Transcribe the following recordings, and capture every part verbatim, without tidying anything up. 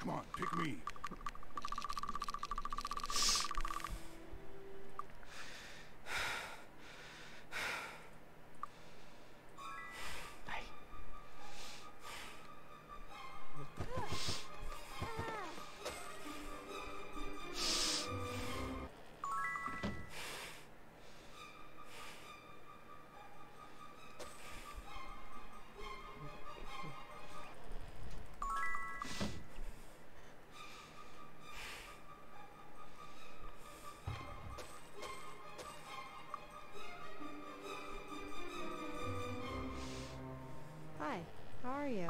Come on, pick me. Hi, how are you?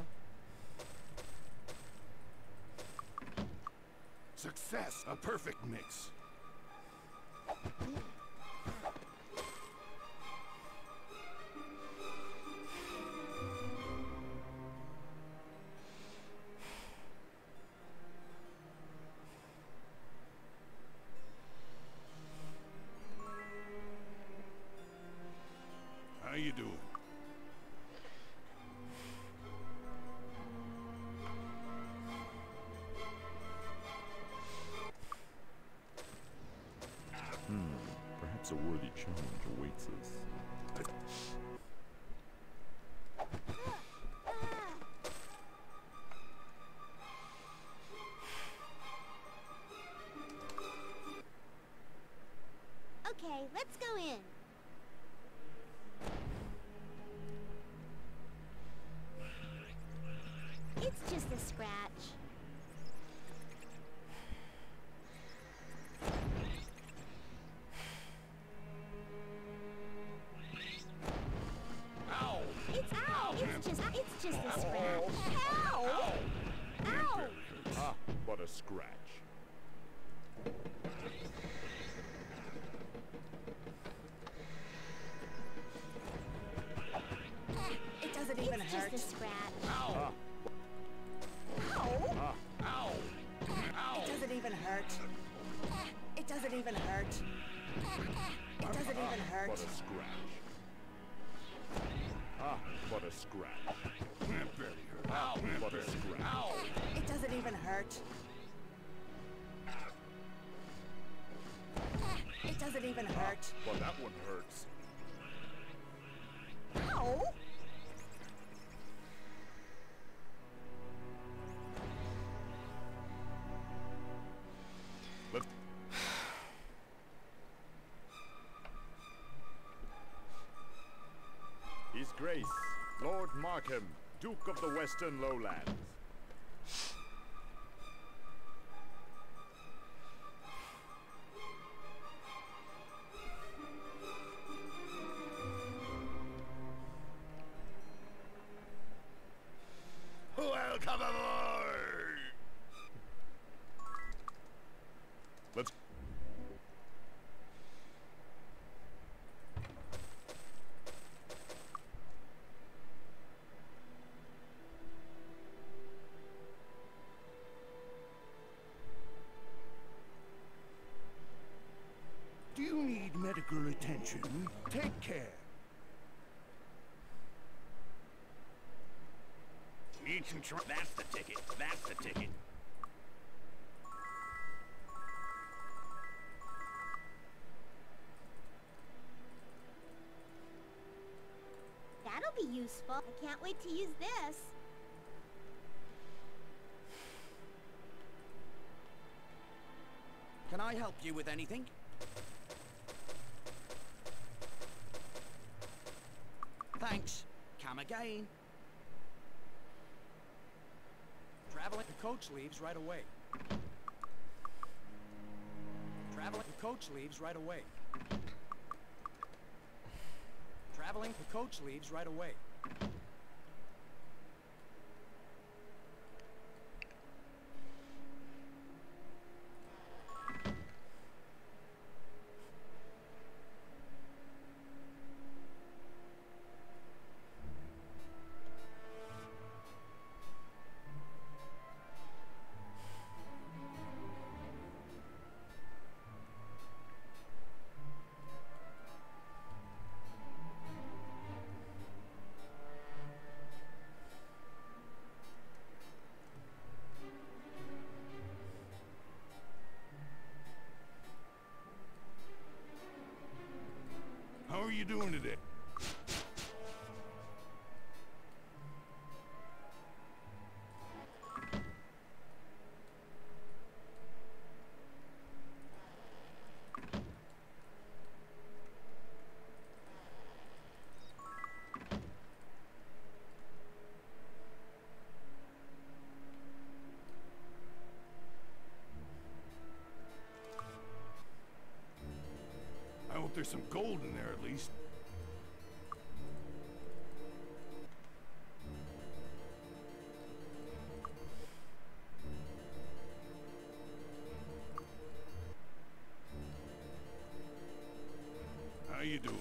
Success, a perfect mix. How you doing? Perhaps a worthy challenge awaits us. Okay, let's go in. It's just a scratch. Ow! It's ow! It's just it's just a scratch. Ow! Ow! Ah, but a scratch. It doesn't even It's hurt. just a scratch. Ow! Ah, Ow! ah, Ow! Ow! It doesn't even hurt. It doesn't even hurt. It doesn't even but hurt. a scratch. Ah, but a scratch. That barely hurt. Ah, but a scratch. Ow! It doesn't even hurt. It doesn't even hurt. But that one hurts. Ow! Let His Grace, Lord Markham, Duke of the Western Lowlands. Welcome aboard! Let's Do you need medical attention? Take care. Need some tr- That's the ticket. That's the ticket. That'll be useful. I can't wait to use this. Can I help you with anything? Thanks. Come again. Traveling. The coach leaves right away. Traveling. The coach leaves right away. Traveling. The coach leaves right away. you doing today? I hope there's some gold in there at least. How you doing?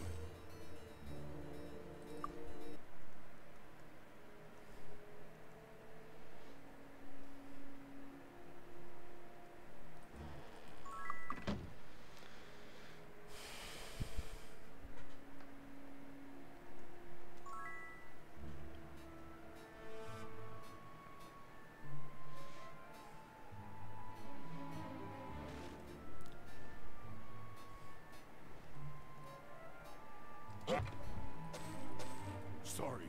Sorry.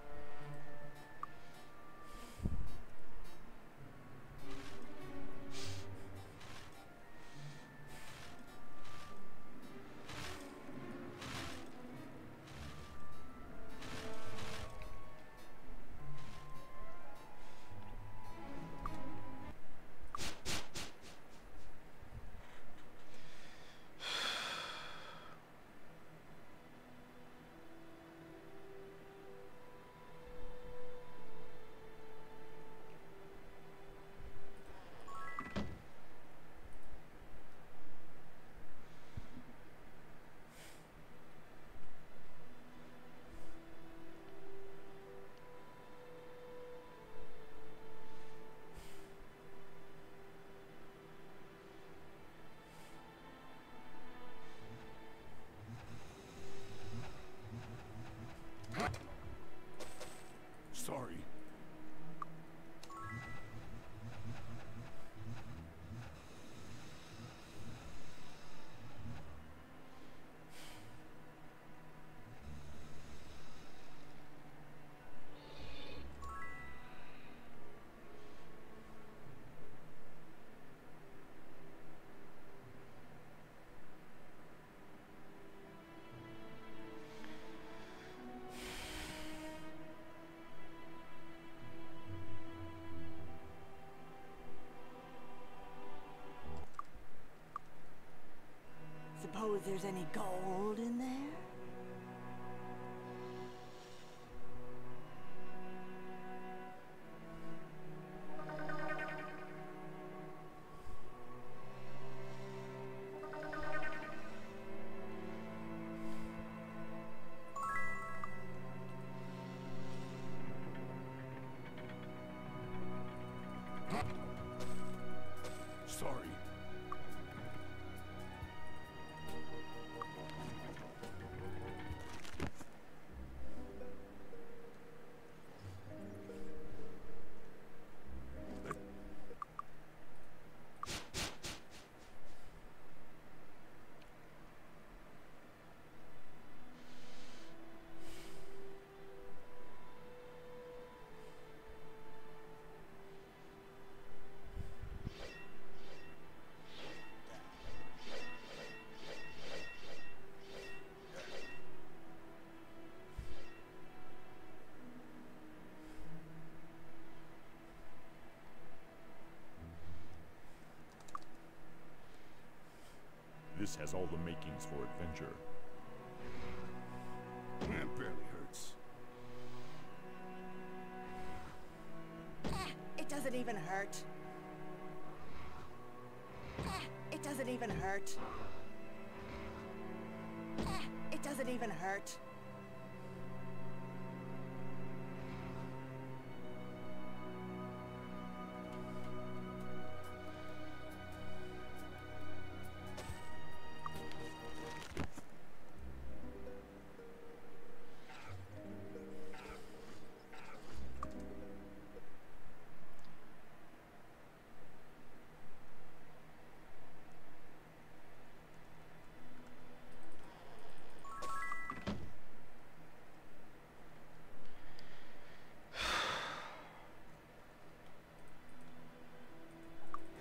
Sorry. Suppose there's any gold in there? Sorry. This has all the makings for adventure. That barely hurts. It doesn't even hurt. It doesn't even hurt. It doesn't even hurt.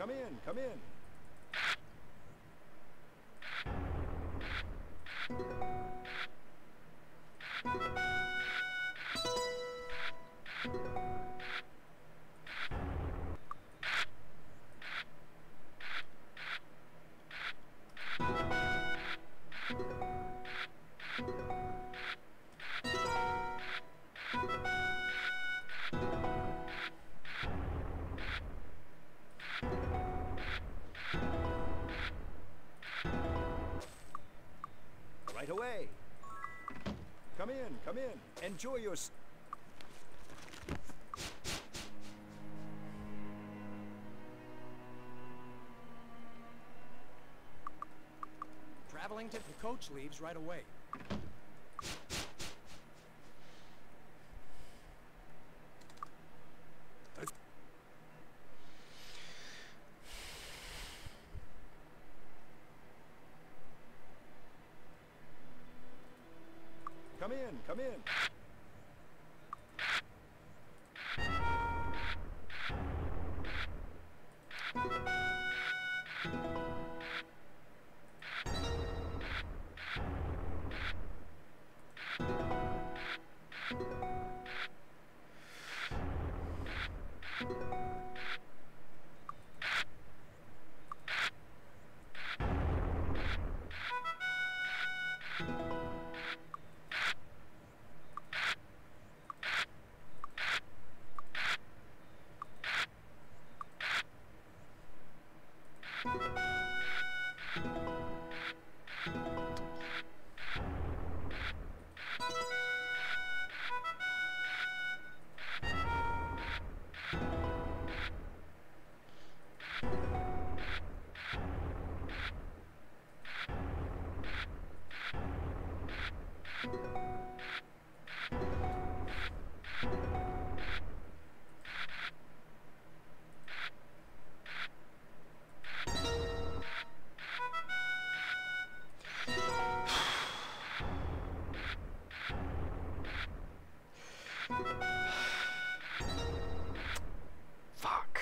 Come in, come in. Right away. Come in, come in. Enjoy your... S Traveling to the coach leaves right away. Come in, come in. Fuck.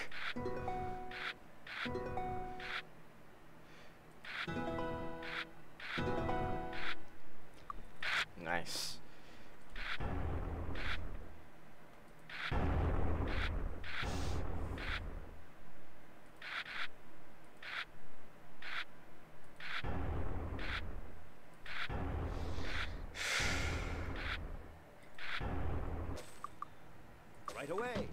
Nice. Right away.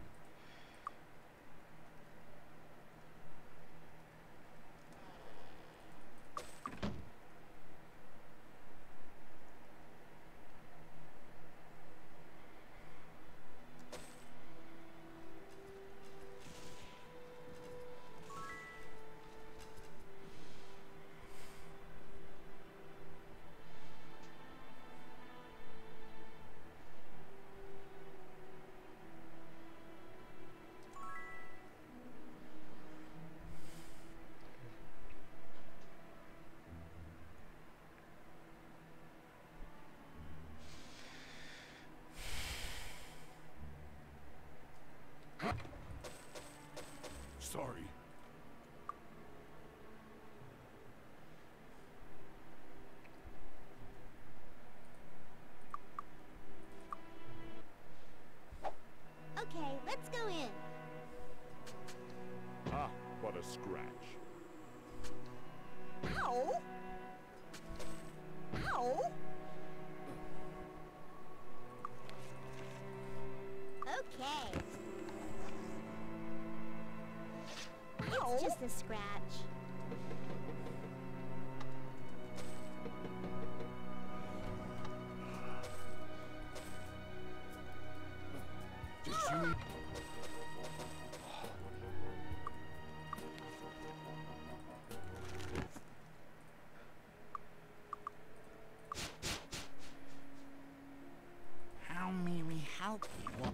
Sorry. Okay, let's go in. Ah, what a scratch. Ow! Ow! Okay. Ow! It's just a scratch. Did you... How may we help you?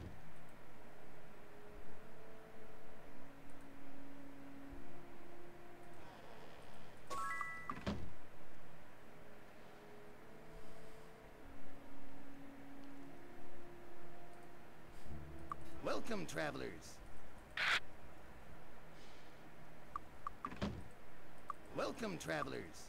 Welcome, travelers. Welcome, travelers.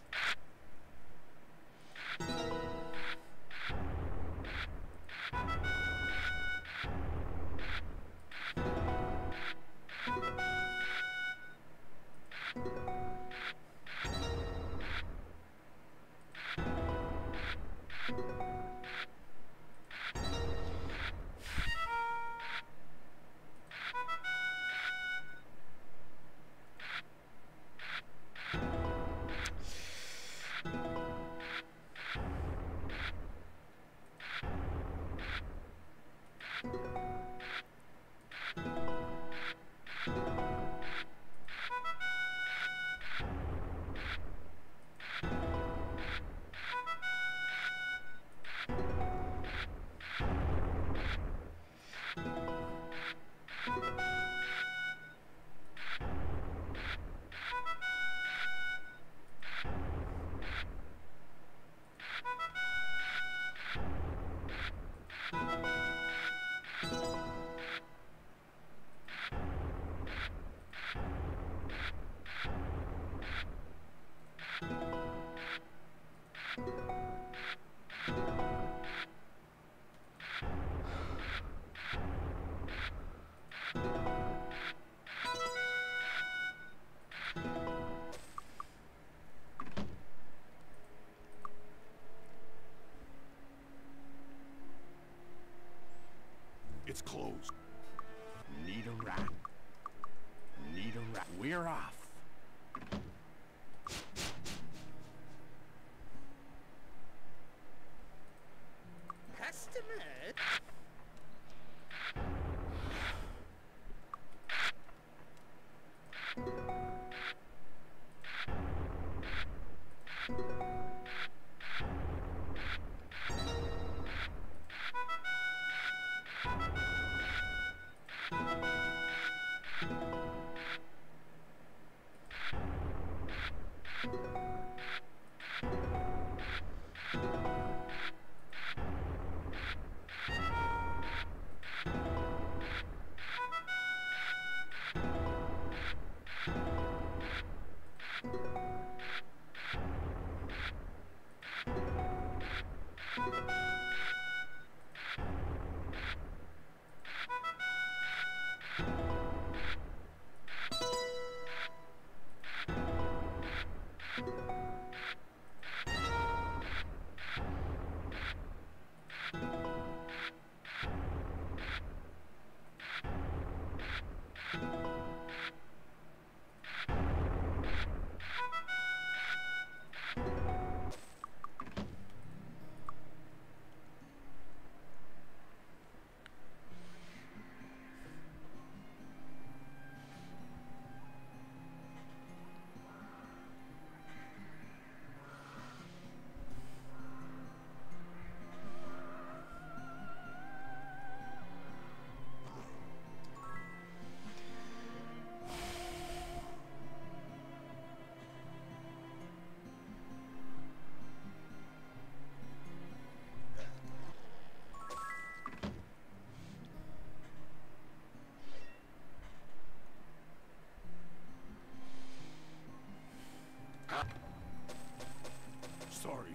It's closed. Need a rat. Need a rat. We're off. Customer. Sorry.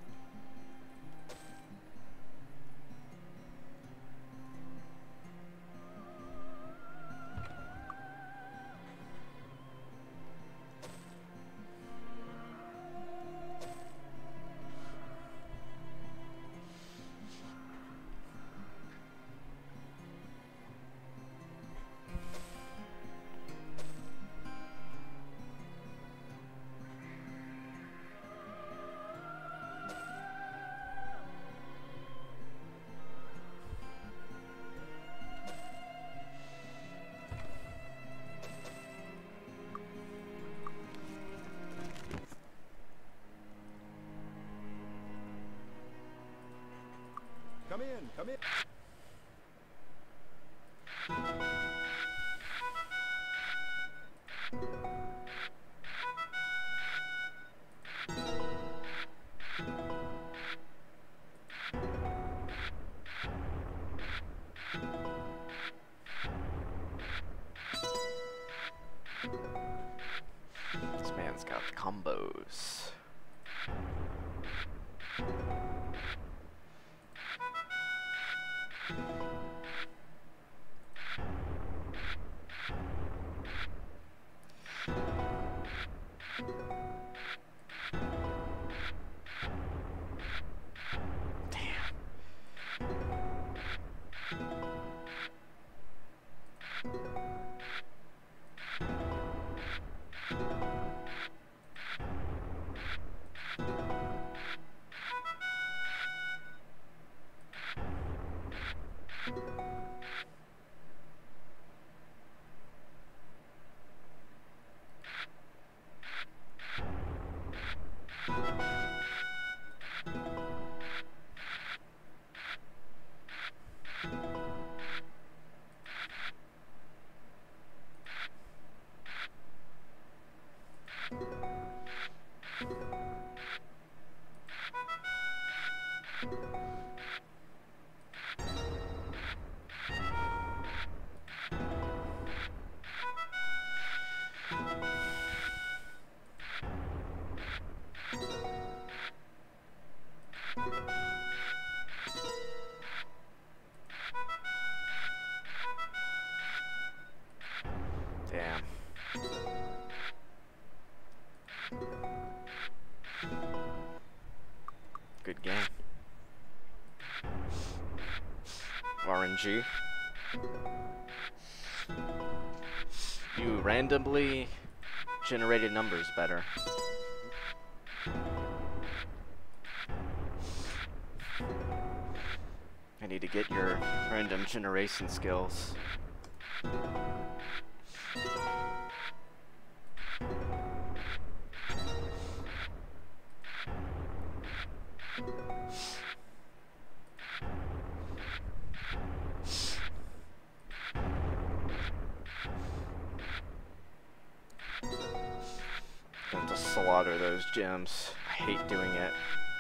Come in, come in. This man's Let's got the combos. Damn. Good game. R N G. You randomly generated numbers better. I need to get your random generation skills. I have to slaughter those gems. I hate doing it.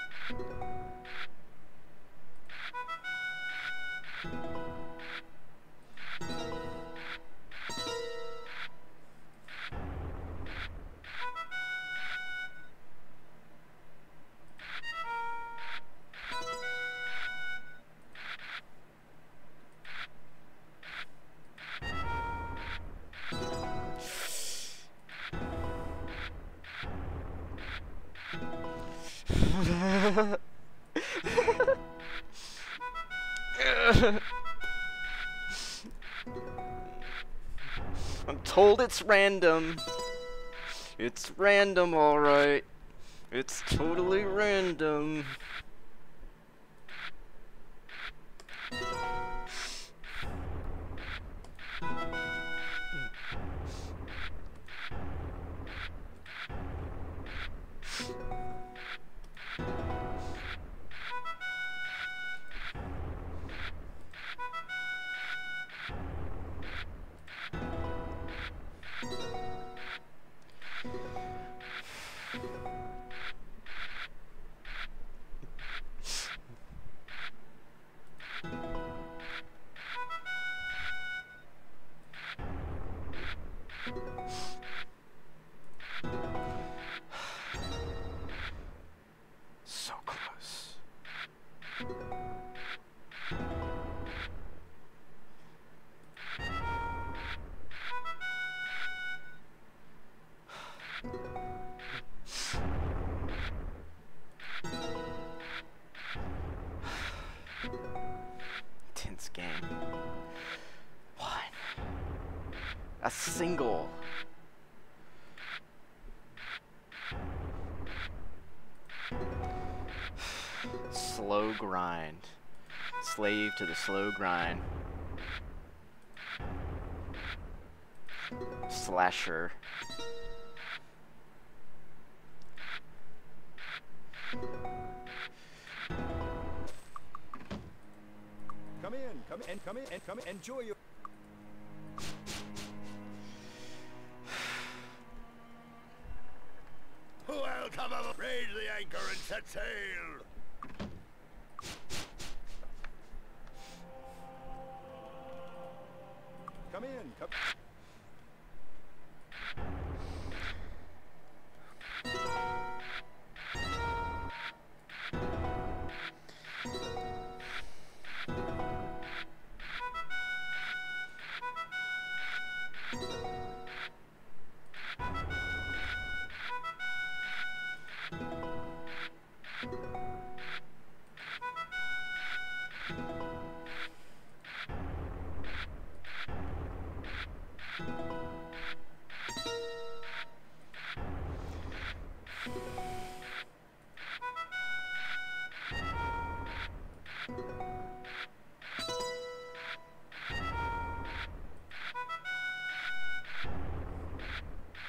I'm told it's random. It's random, alright. It's totally random. So close. Tense game. One. A single. Slow grind. Slave to the slow grind. Slasher. Come in, come in, come in, and come in. Enjoy your. Welcome aboard. Raise the anchor and set sail. Come in, come.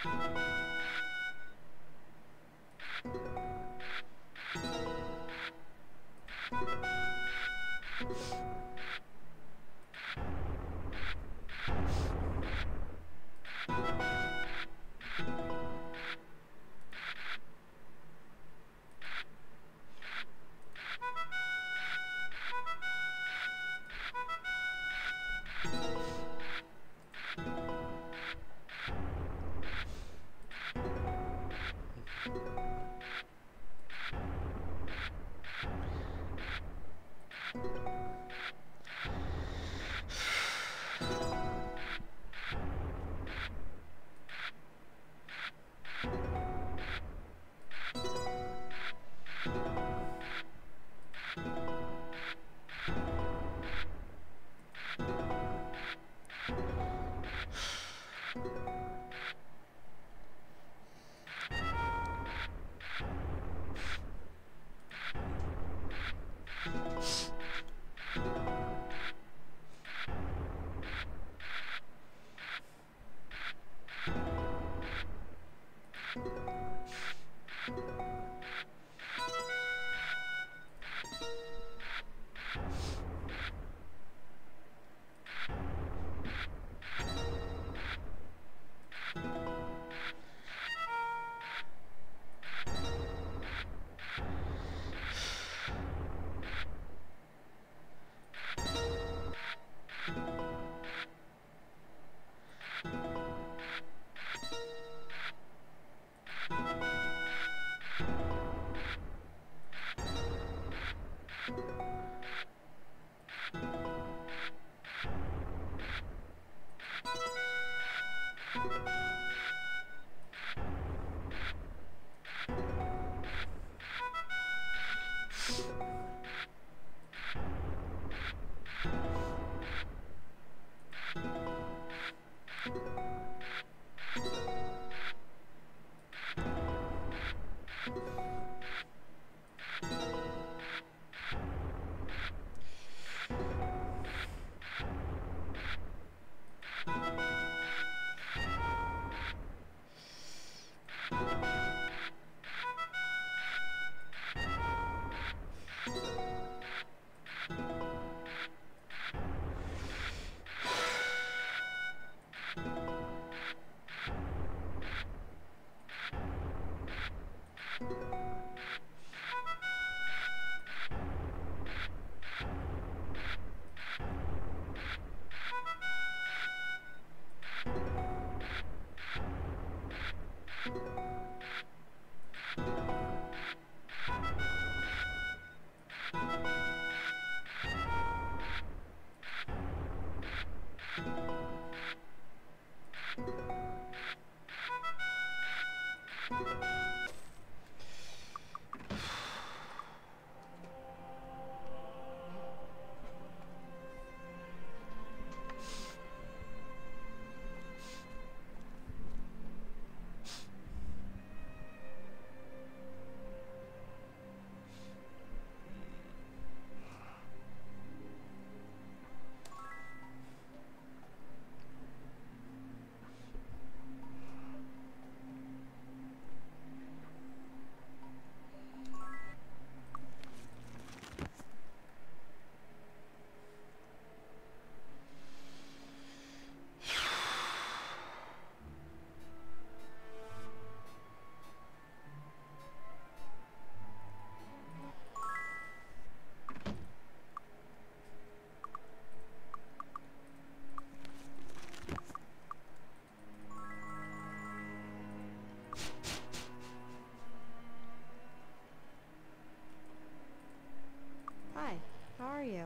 How are you?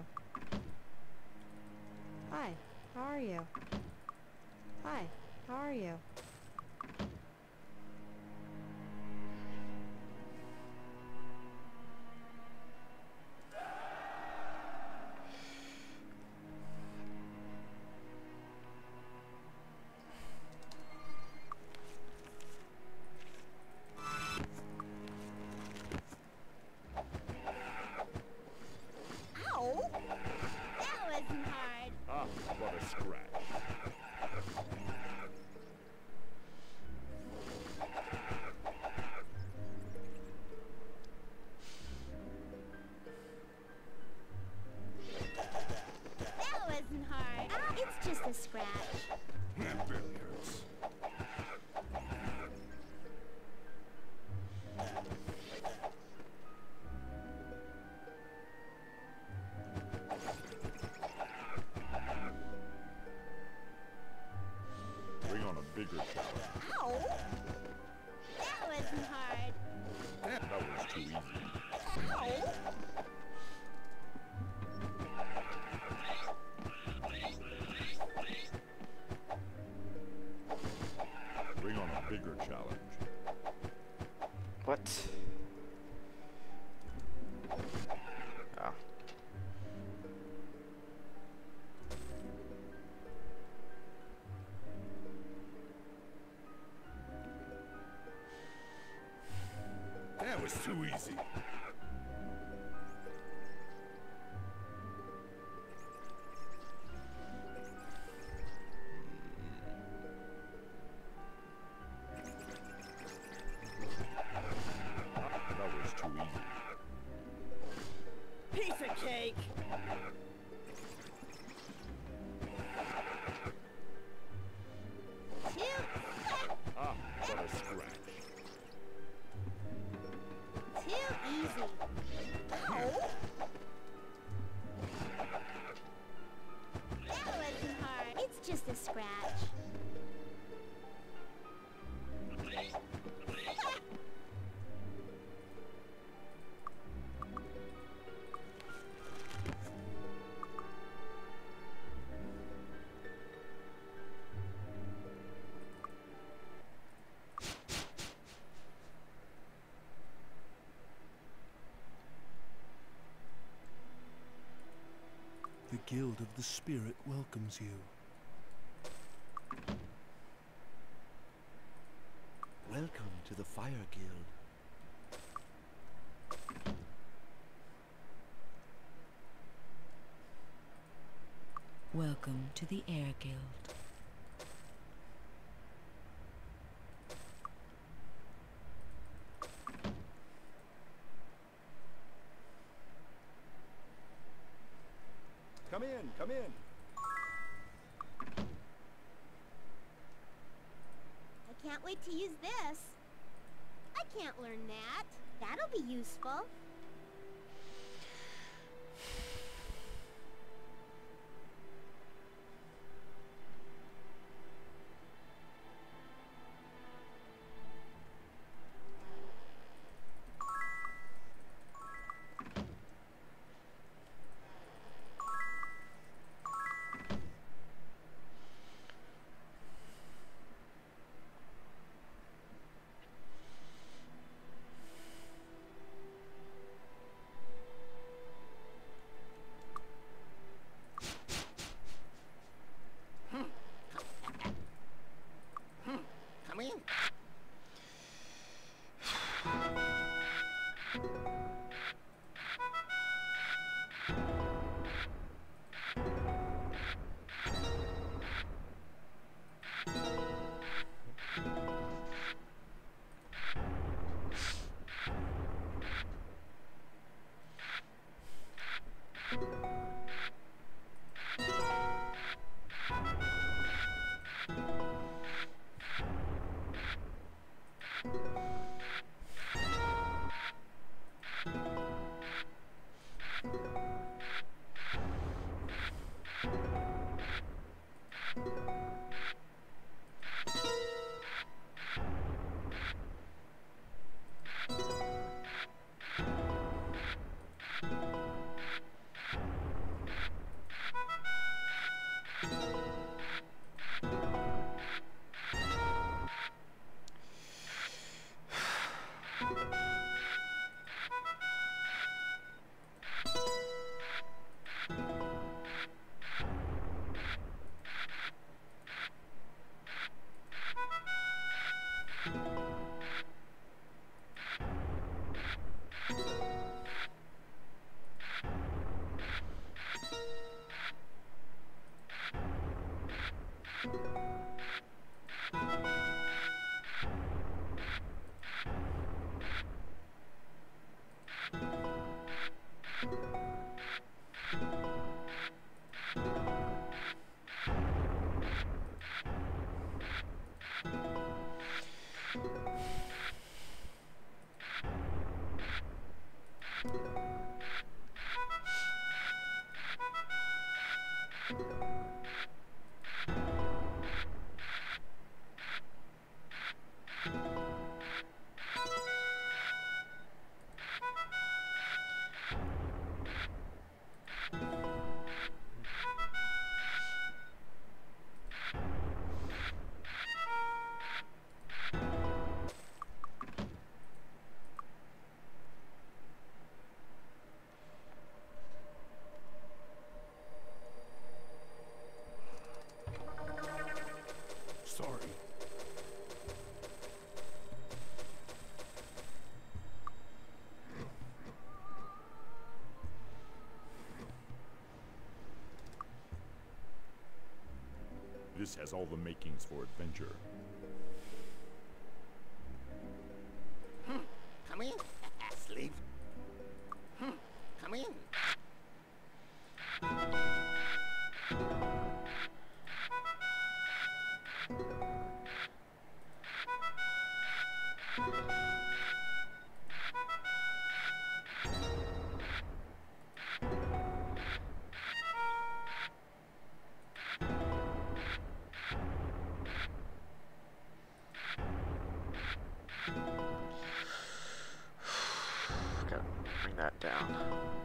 Hi, how are you? Hi, how are you? Ow! That wasn't hard. Ah, what a scratch. bigger challenge. Ow! That wasn't hard. That was too easy. Ow! Bring on a bigger challenge. What? Oh. That was too easy. That was too easy. Piece of cake. Two. Ah, what a scratch. Too easy. Ow! That wasn't hard. It's just a scratch. The Guild of the Spirit welcomes you. Welcome to the Fire Guild. Welcome to the Air Guild. Come in, come in. I can't wait to use this. I can't learn that. That'll be useful. Come in. place has all the makings for adventure. Hmm. Come in, slave. Hmm. Come in. Gotta bring that down.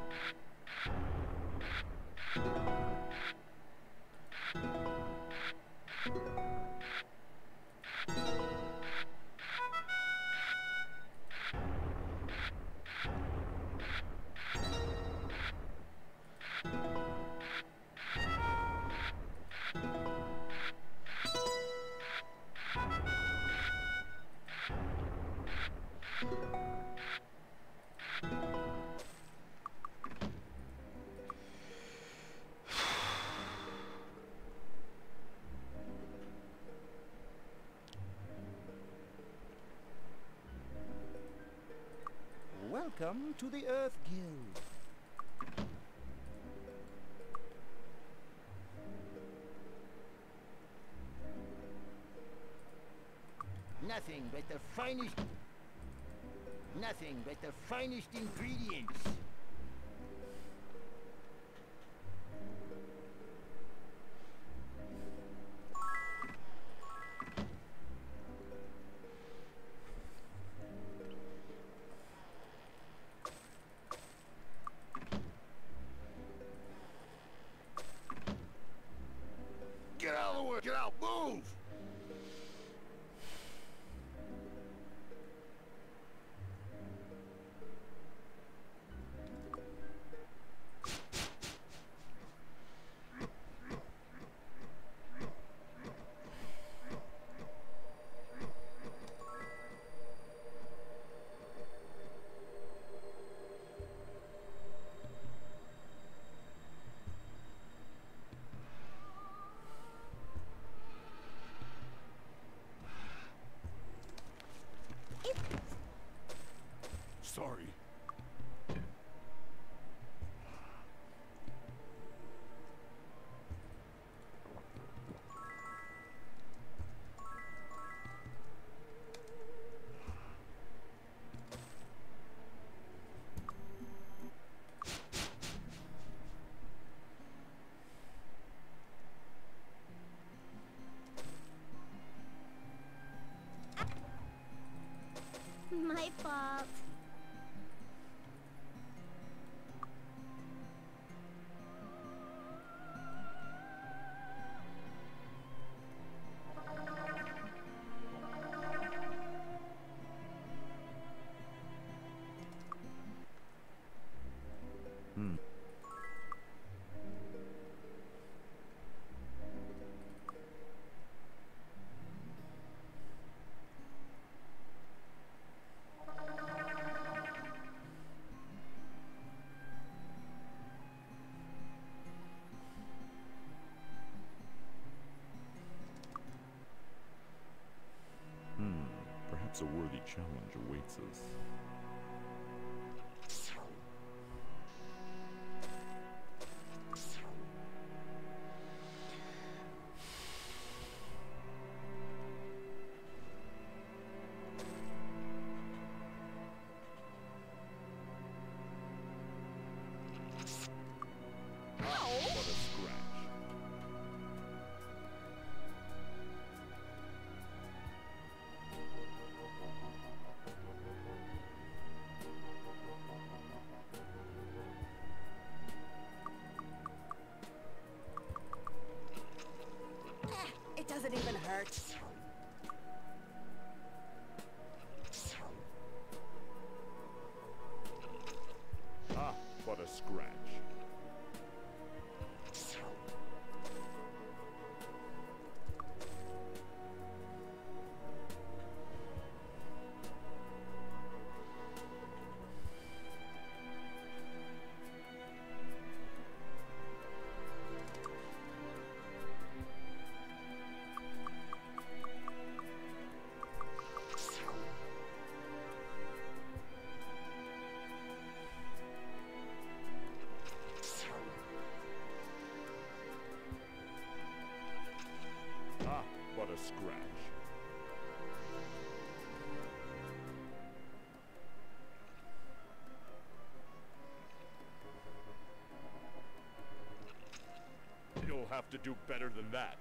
Welcome to the Earth Guild. Nothing but the finest... Nothing but the finest ingredients. Get out of the way! Get out! Move! Sorry. My fault. Hmm. Hmm. Perhaps a worthy challenge awaits us. But a scratch. have to do better than that.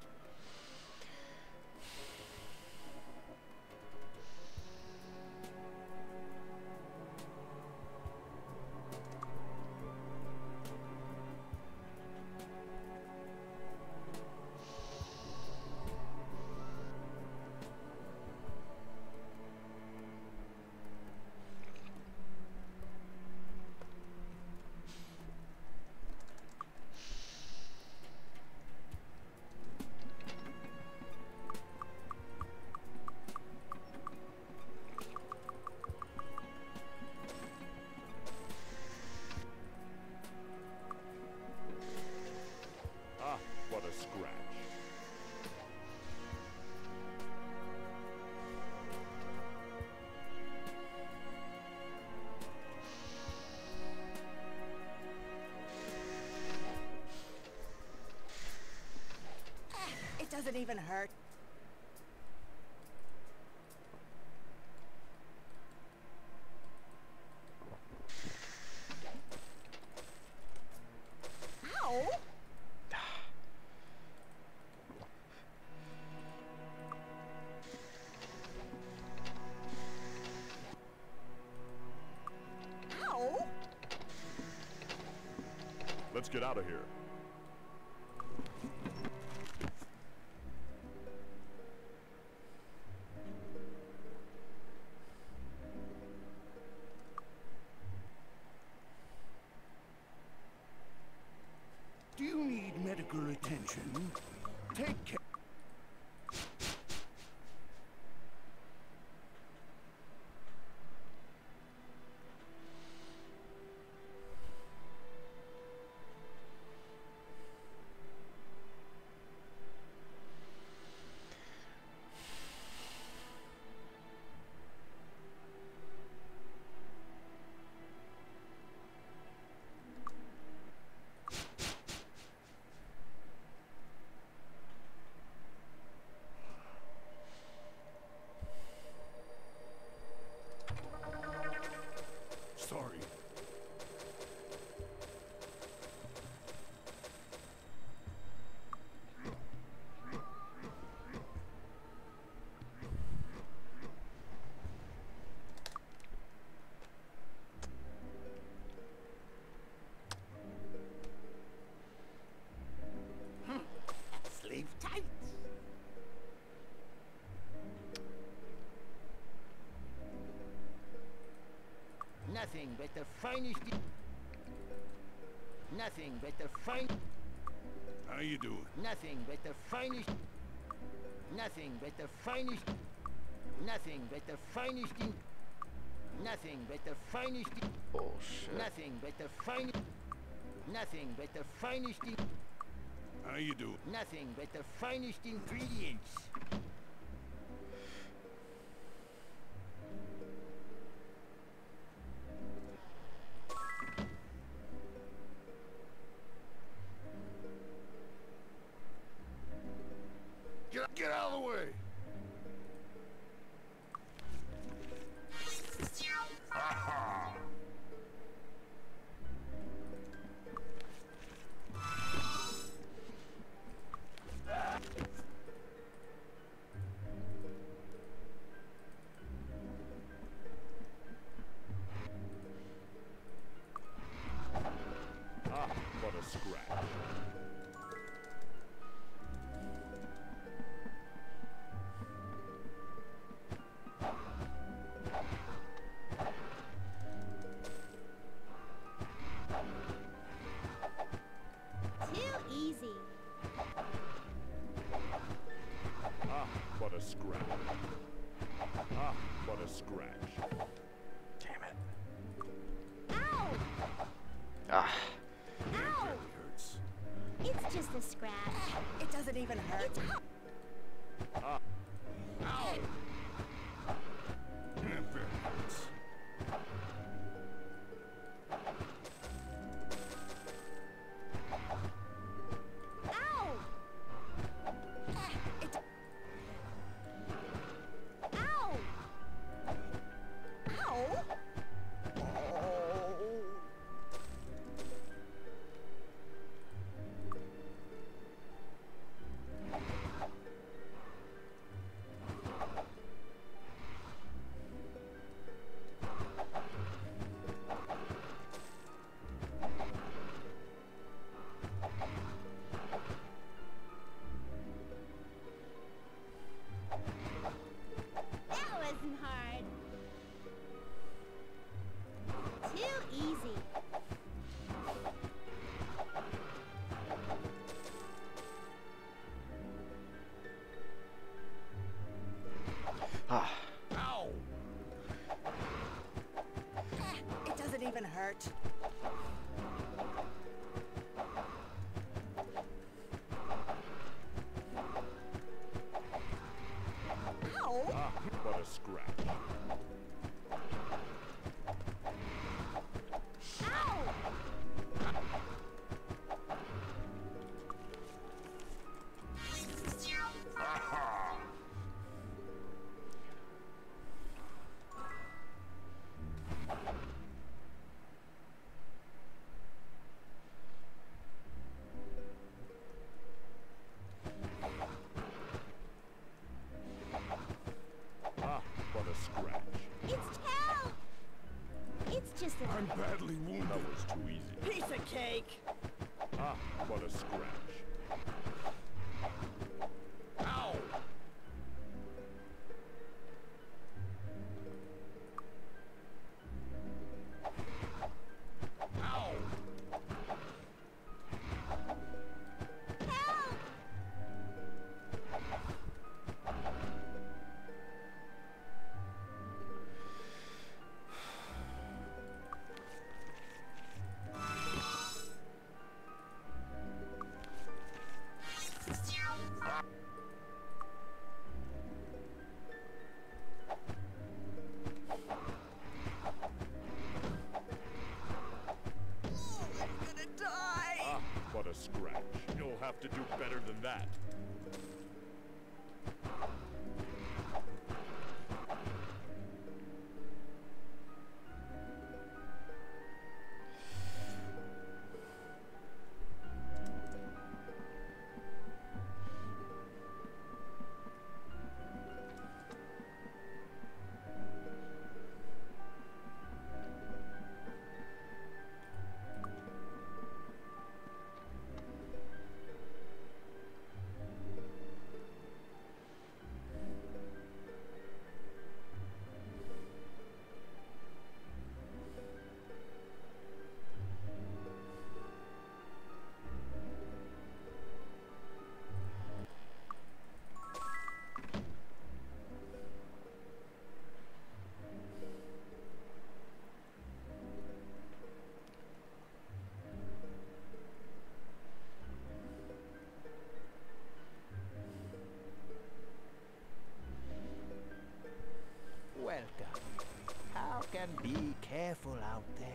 What a scratch. It doesn't even hurt. Ow! Ow! Let's get out of here. Do you need medical attention? Take care. Sorry. Sleep tight. Nothing but the finest. Nothing but the fine. How you doing? Nothing but the finest. Nothing but the finest. Nothing but the finest. In, nothing but the finest. In, Bullshit. nothing but the finest. Nothing but the finest. In, How you doing? nothing but the finest ingredients. Get, get out of the way. Aha! Ah, what a scratch. Too easy. Ah, what a scratch. Ah, what a scratch. Damn it. Ow! Ah. Ow! Hurts. It's just a scratch. It doesn't even hurt. It's hot. Ah, Ow! That hurts. Ow! It, Ow! ow! Ah. Ow! It doesn't even hurt. Ow! Ah, what a scratch. Ow! Ah, what a scratch. It's Cal! It's just a... I'm badly wounded. That was too easy. Piece of cake. Ah, what a scratch. Ow! Ow! Help! I'm gonna die. Ah, what a scratch. You'll have to do better than that. Welcome. How can be careful out there?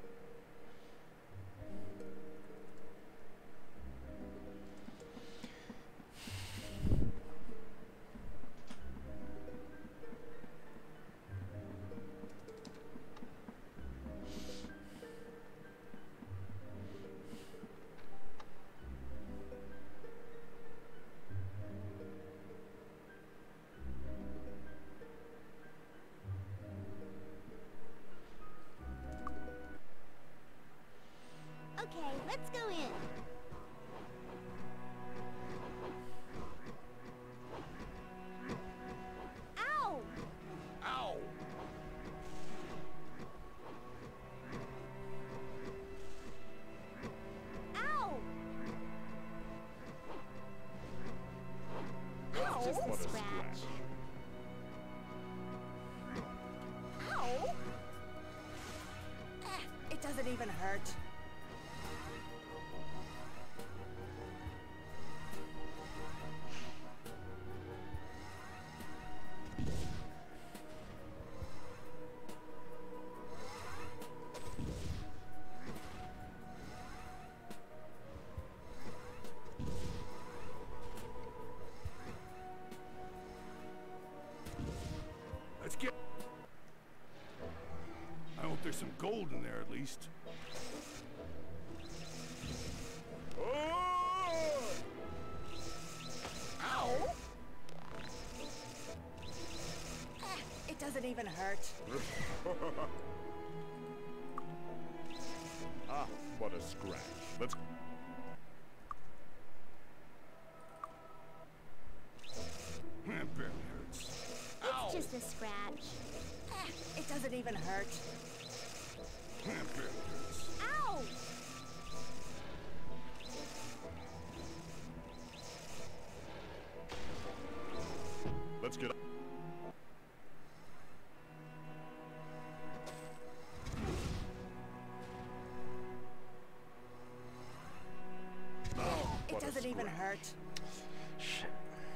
Okay, let's go in. Ow! Ow! Ow! It's just a What a scratch. scratch. Ow! Ah, it doesn't even hurt. Let's get... I hope there's some gold in there at least. Oh! Ow! Ah, it doesn't even hurt. Ah, what a scratch. Let's... That barely hurts. It's just a scratch. Ah, it doesn't even hurt. That barely hurts. Ow! Let's get... even hurt. Shit.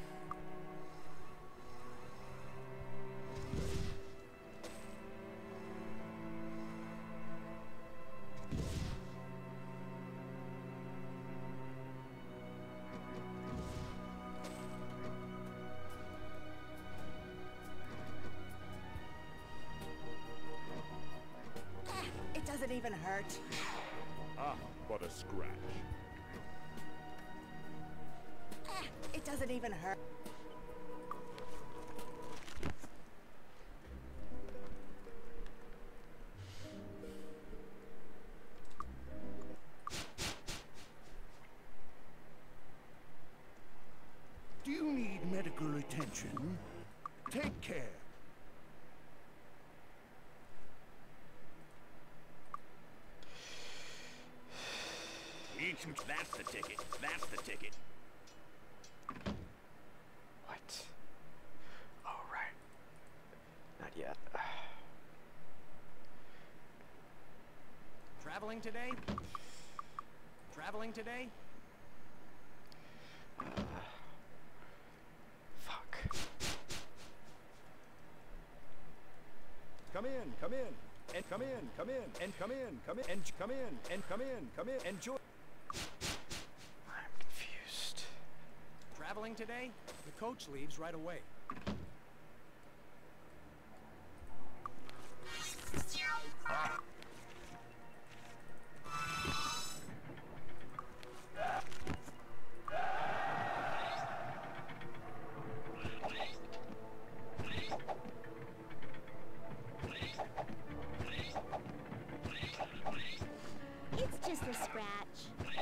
It doesn't even hurt. Ah, but a scratch. It doesn't even hurt. Do you need medical attention? Take care. Need some. That's the ticket. That's the ticket. What? Oh, right. Not yet. Traveling today? Traveling today? Uh, fuck. Come in, come in, and come in, come in, and come in, come in, and come in, and come in, come in, enjoy. I'm confused. Traveling today? The coach leaves right away. It's just a scratch.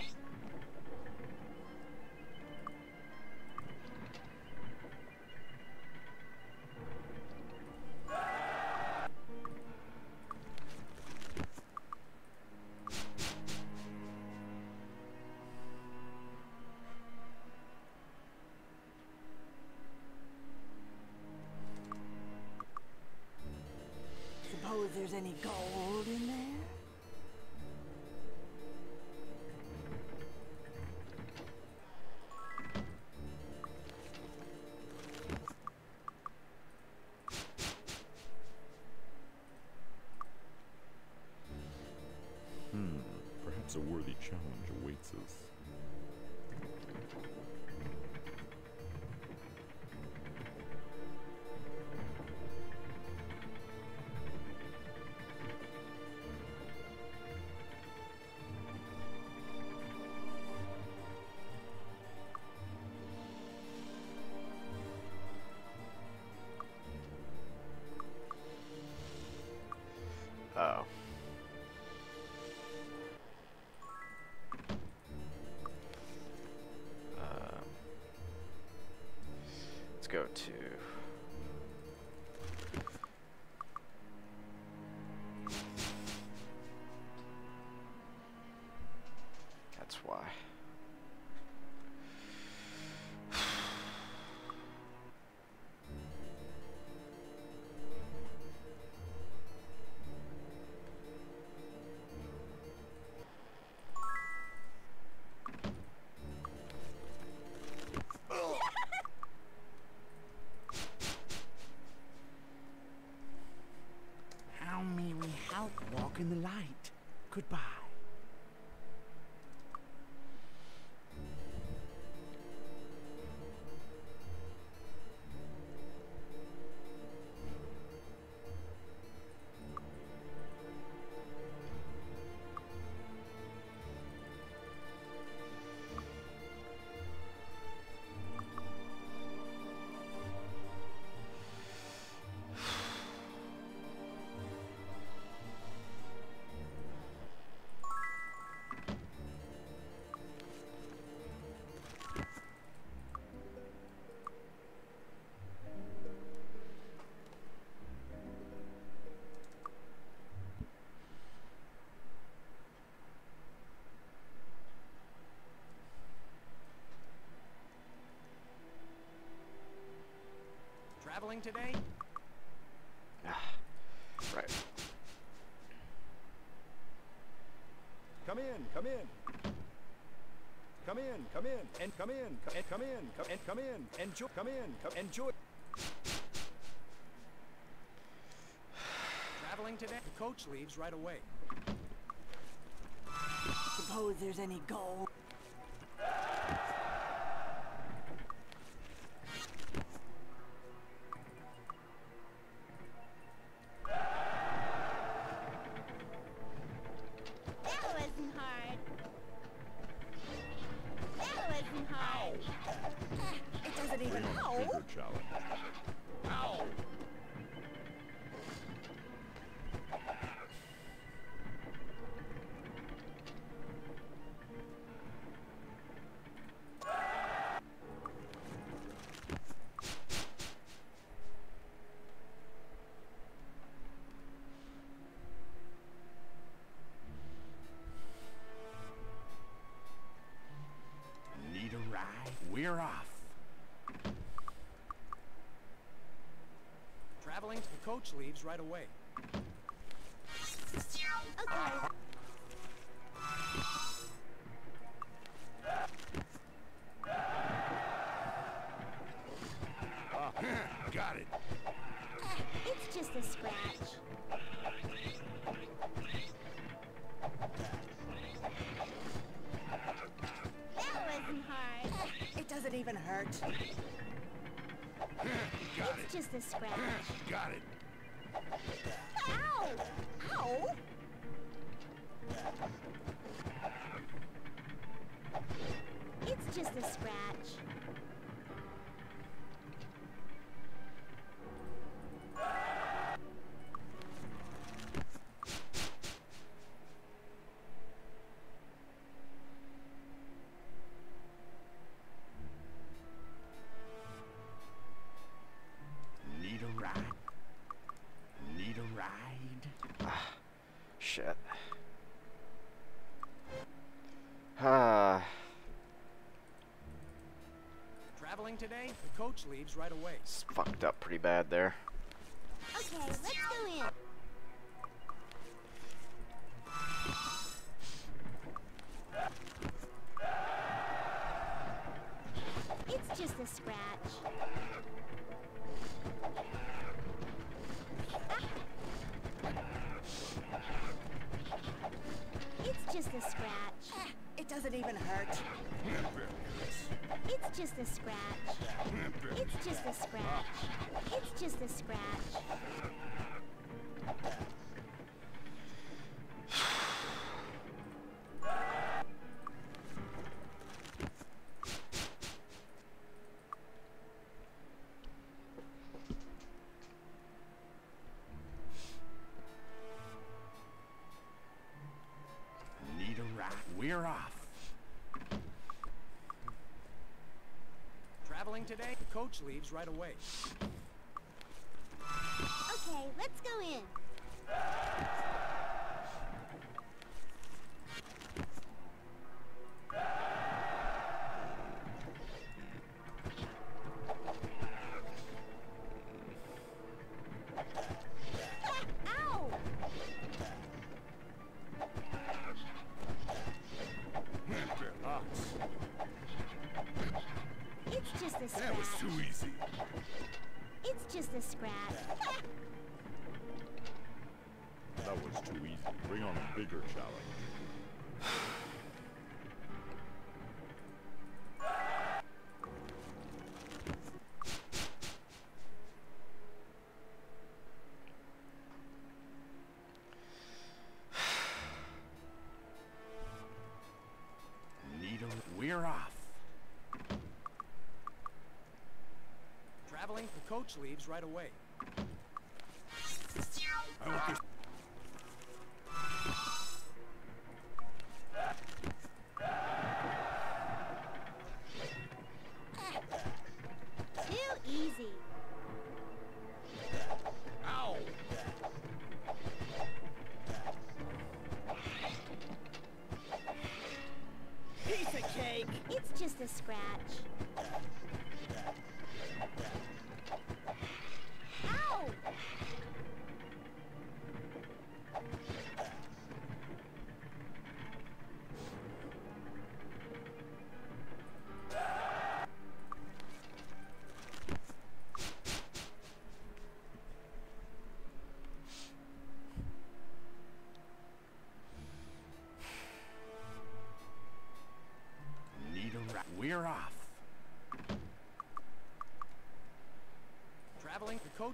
Suppose there's any gold in there? Hmm, perhaps a worthy challenge awaits us. Uh-oh. Um, let's go to... That's why. How may we help walk in the light? Goodbye. Traveling today? Ah, right. Come in, come in. come in, come in, and come in, co- and come in, co- and come in, enjoy, come in, come enjoy. Traveling today? The coach leaves right away. Suppose there's any gold. That wasn't hard. That wasn't hard. It doesn't even Bring on a know. bigger challenge. Ow! Need a ride? We're off. Traveling? The coach leaves right away. Okay. Got it. It's just a scratch. That wasn't hard. It doesn't even hurt. Got It's it. just a scratch. Got it. Ow! Ow! It's just a scratch. Need a ride? Need a ride? Shit. Ah. Traveling today? The coach leaves right away. It's fucked up pretty bad there. Okay, let's go in. It's just a scratch. It's just a scratch. It doesn't even hurt. It's just a scratch. It's just a scratch. It's just a scratch. Need a ride? We're off. Traveling today? The coach leaves right away. Okay, let's go in. Ow! It's just a scratch. That was too easy. It's just a scratch. That was too easy. Bring on a bigger challenge. Need a... We're off. Traveling? The coach leaves right away. I want this... Too easy. Ow! Piece of cake. It's just a scratch. Ow!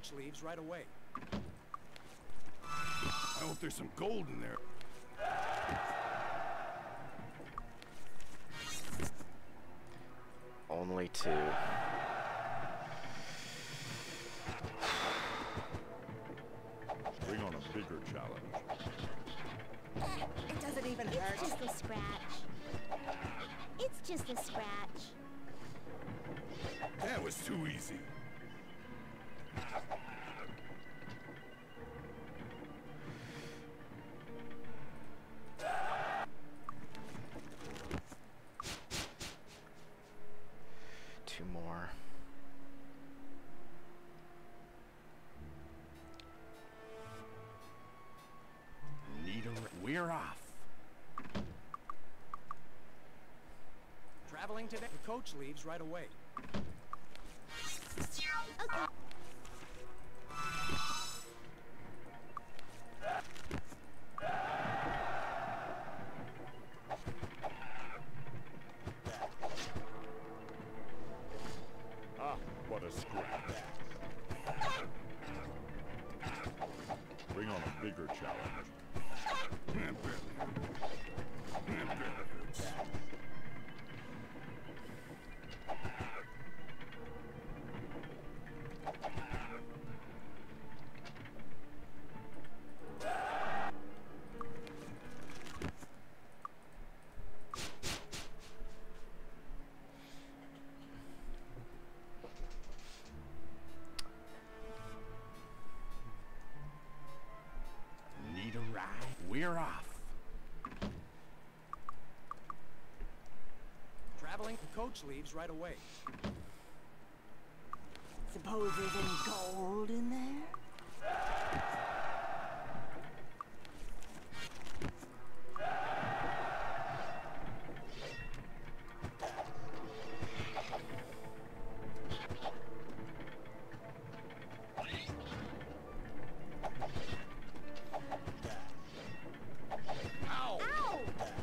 coach leaves right away. I hope there's some gold in there. Only two. Bring on a bigger challenge. It doesn't even It's hurt. just a scratch. It's just a scratch. That was too easy. Two more. Need a... We're off. Traveling today? The coach leaves right away. Okay. Ah, what a scrap. Bring on a bigger challenge. That barely hurts. That barely hurts. Need a ride? We're off. Traveling? The coach leaves right away. Suppose there's any gold in there? Ow! Ow!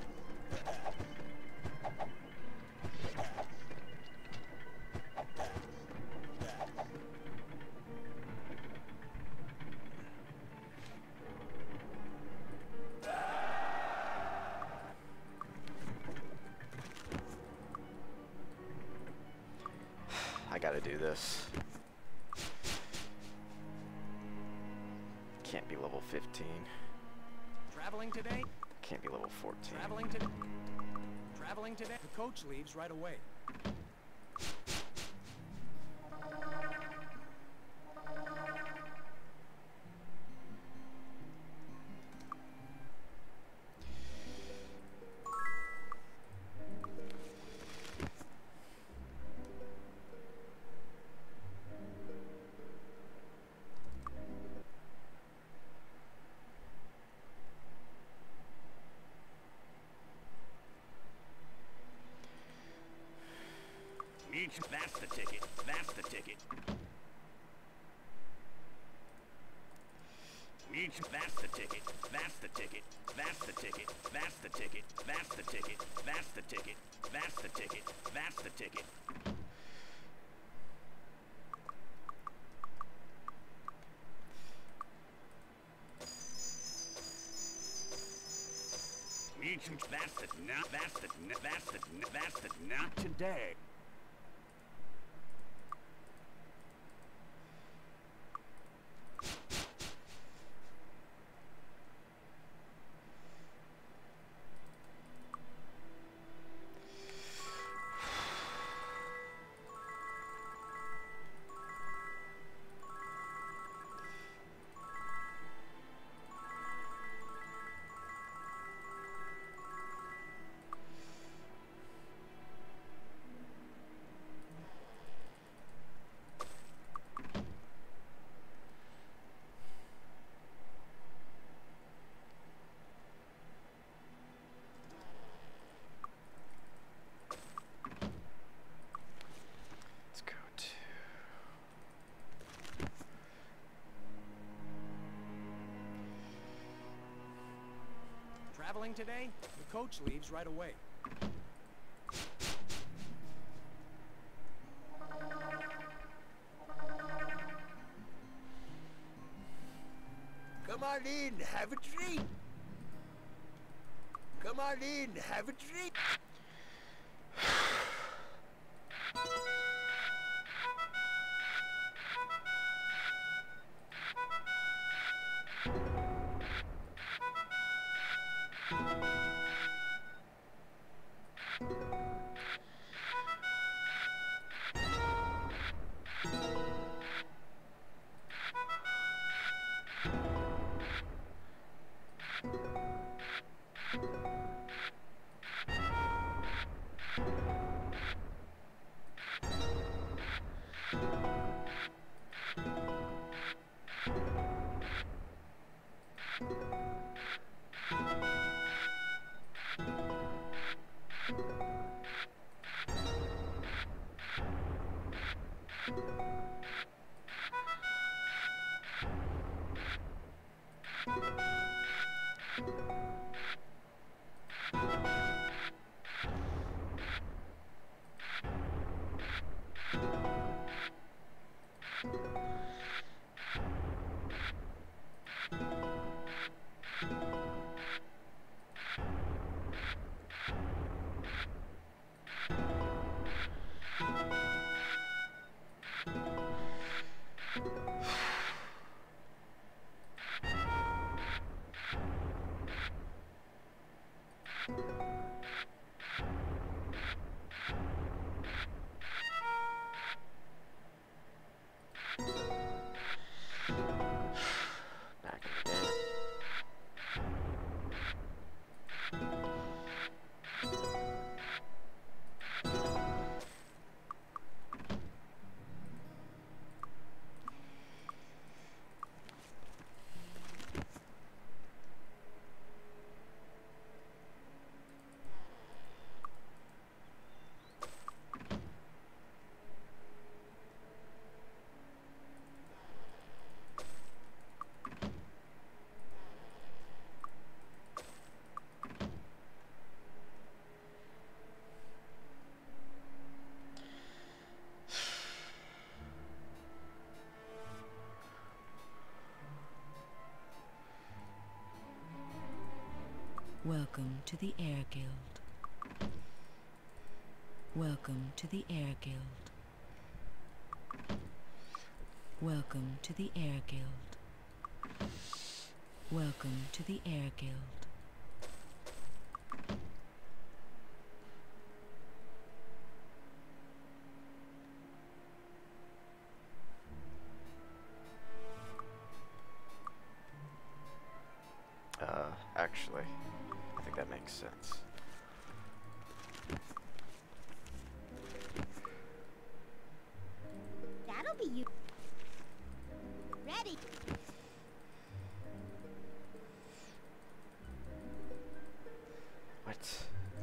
I gotta do this. Can't be level fifteen. Traveling today? Can't be level fourteen. Traveling today? Traveling today? The coach leaves right away. Each, that's the ticket. That's the ticket. Each, that's the ticket. That's the ticket. That's the ticket. That's the ticket. That's the ticket. That's the ticket. That's the ticket. That's the ticket. Each, that's the not. That's the that's the that's the not today. Let's go to Traveling today? The coach leaves right away. Come on in, have a treat. Come on in, have a treat. Welcome to the Air Guild. Welcome to the Air Guild. Welcome to the Air Guild. Welcome to the Air Guild. Uh, actually, I think that makes sense. That'll be you. Ready. What?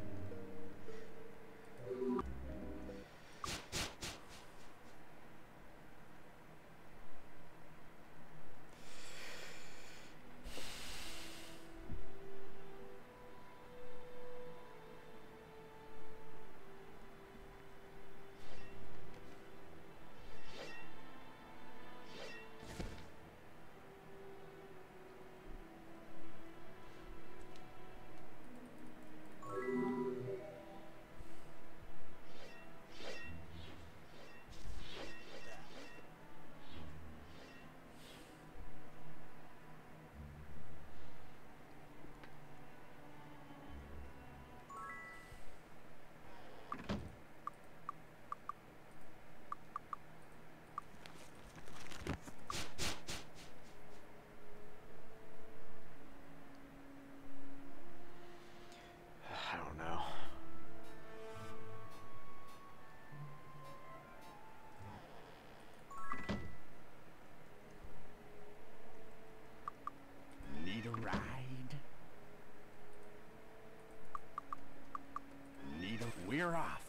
We're off.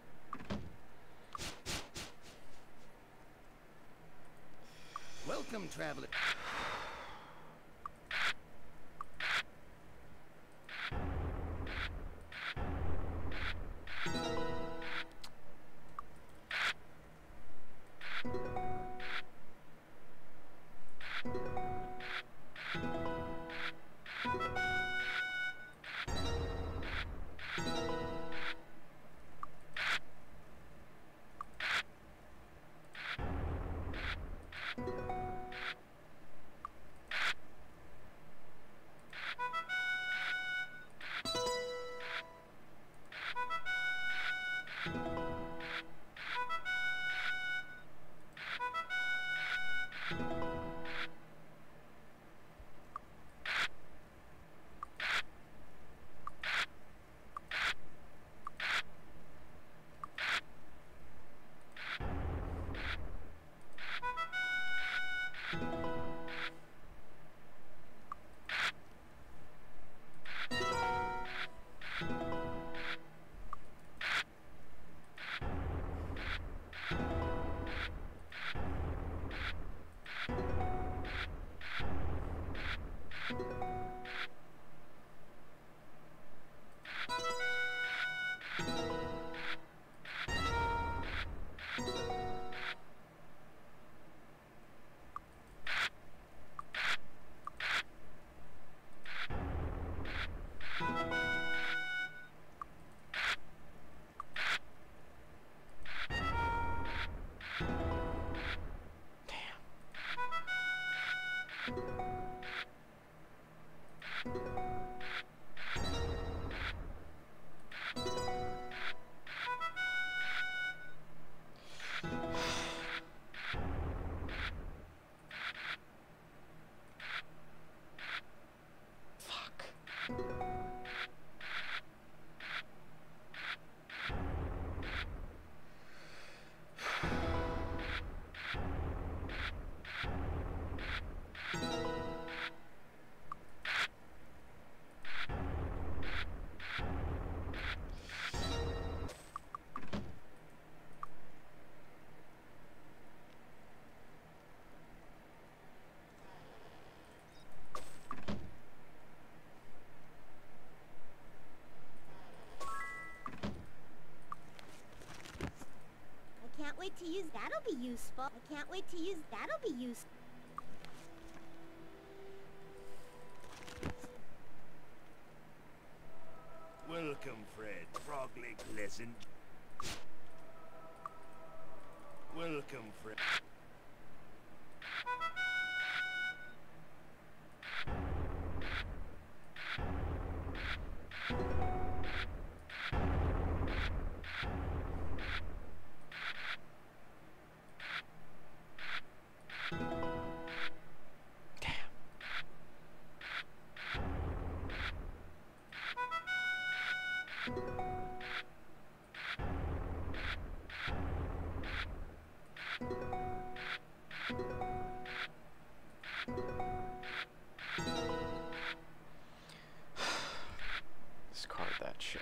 Welcome, traveler. Can't wait to use that'll be useful. I can't wait to use that'll be useful. Welcome, Fred. Frog Leg lesson. Welcome, Fred. Discard that shit.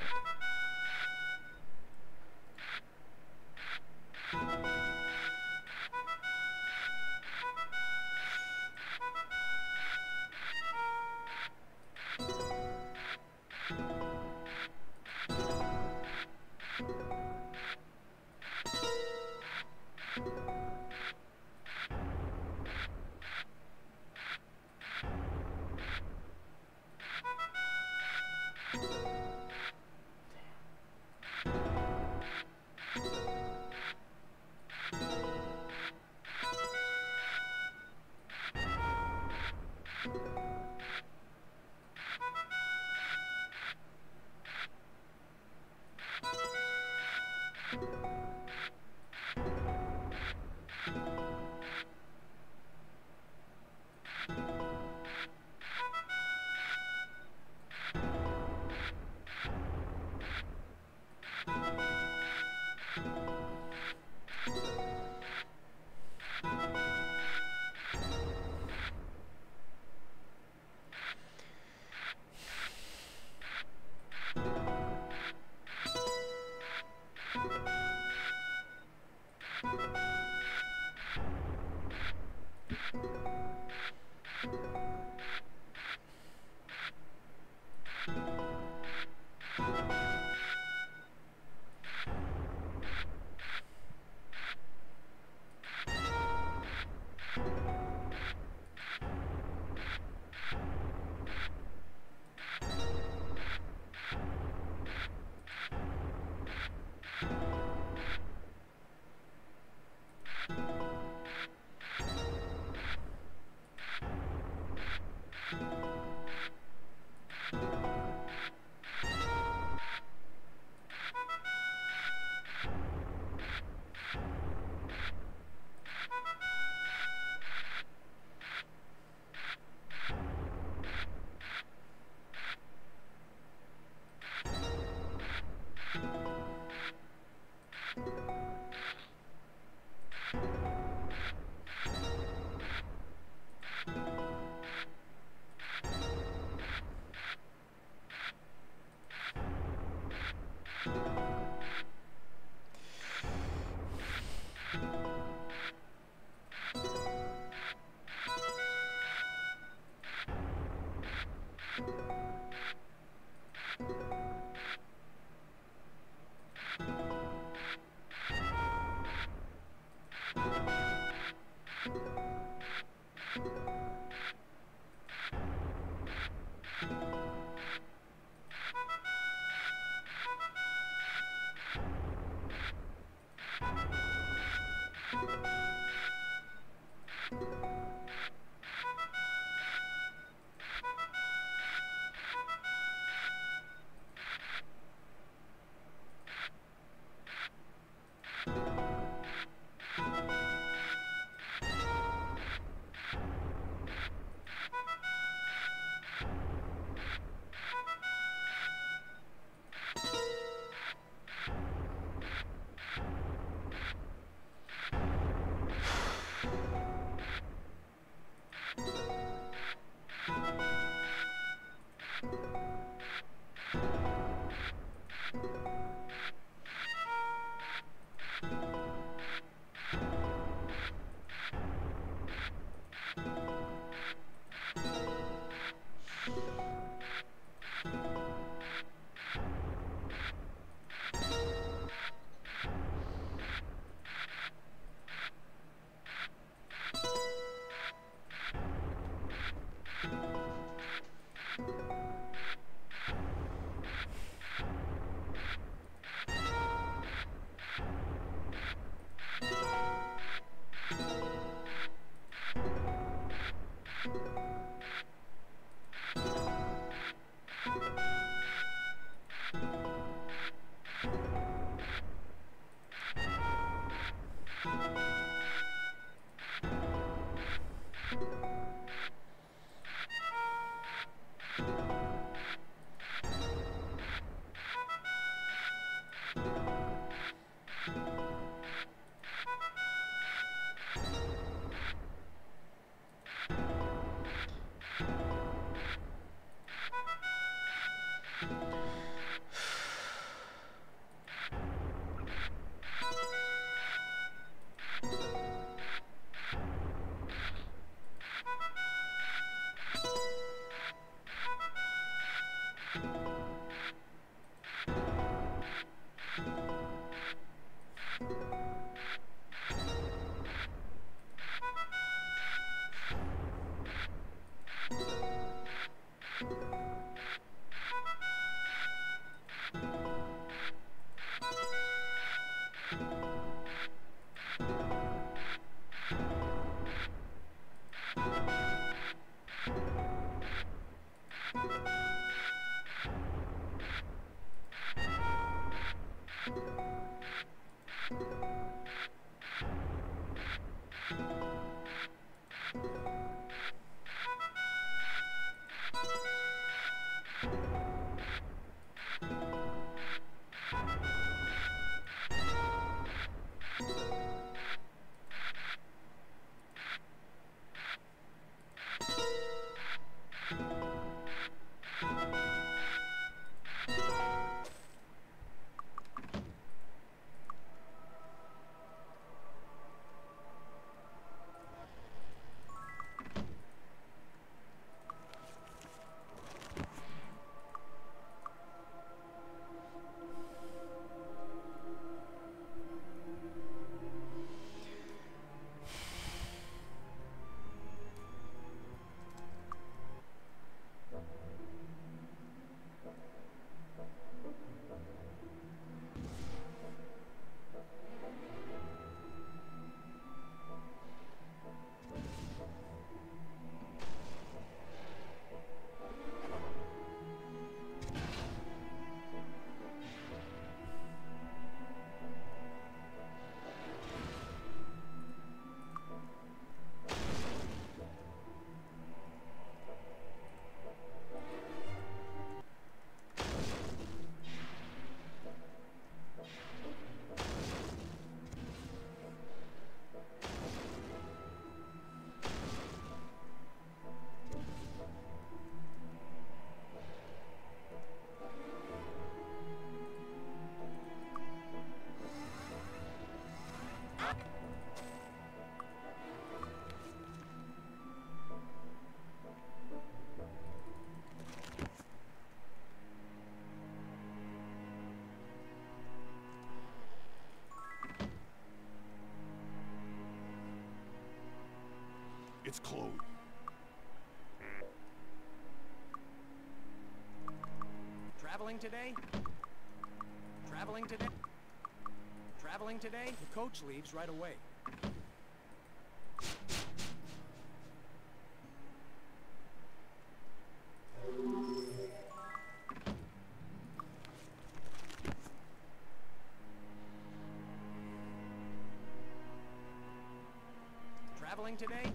Traveling today? Traveling today? Traveling today? The coach leaves right away. Traveling today?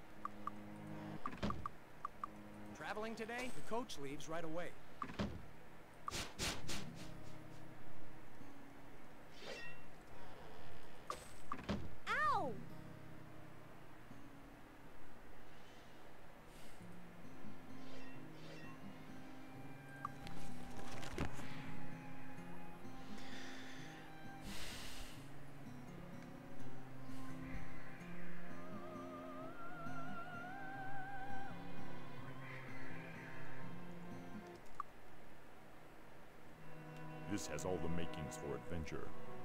Traveling today? The coach leaves right away. Ow! This has all the makings for adventure.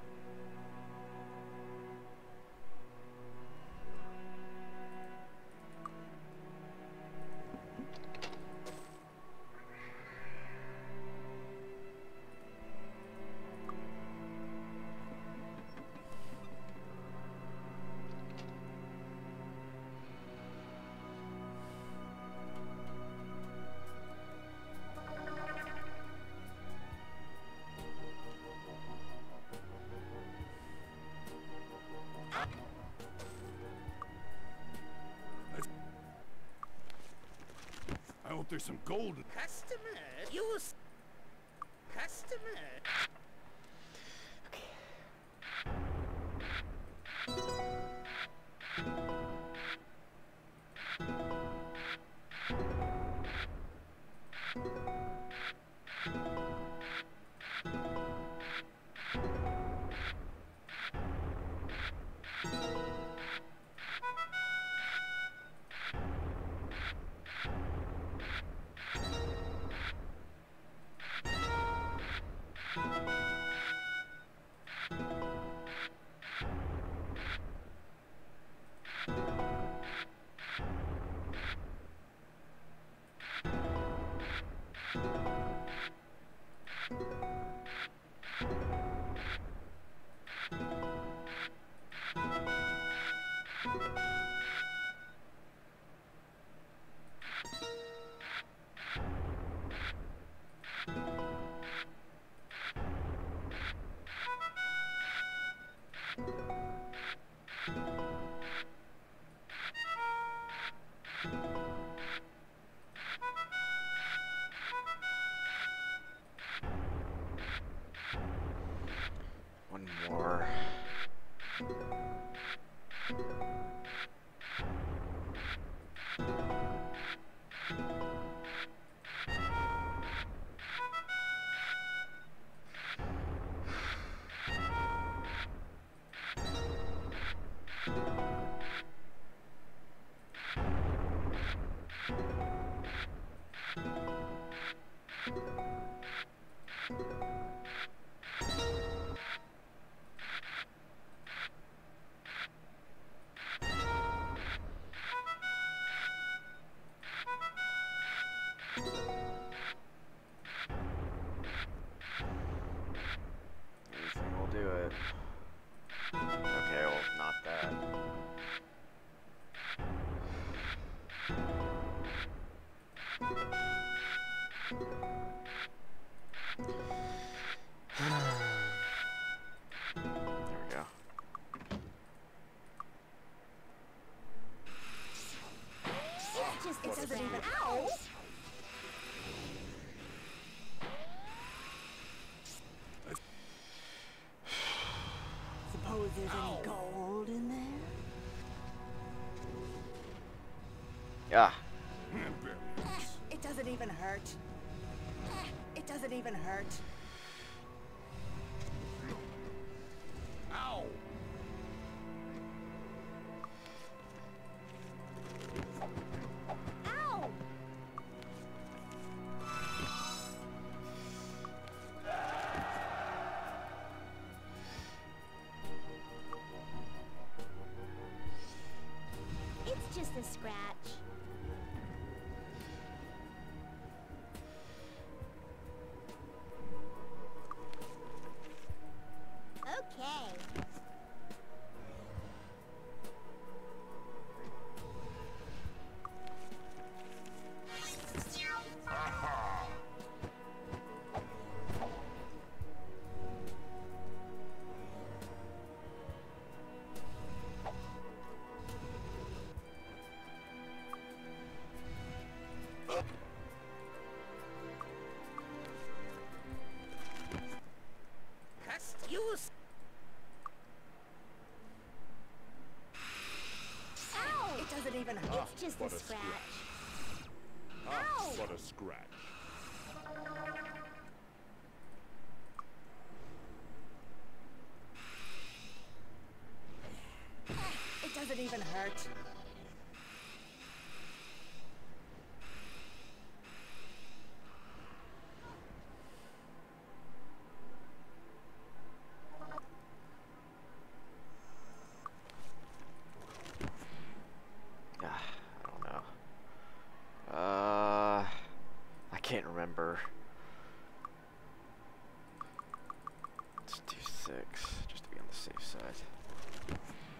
I hope there's some gold. Customer, use. Customer. One more. Anything will do it. Okay, well, not that. There we go. It's just It a doesn't even. scratch. Ow! Suppose there's any gold in there? Yeah. It doesn't even hurt. It doesn't even hurt. Ow! Ow! It's just a scratch. just but a a scratch. scratch. Ah, Ow! but a scratch. It doesn't even hurt. Ah, I don't know. Uh, I can't remember. Let's do six, just to be on the safe side.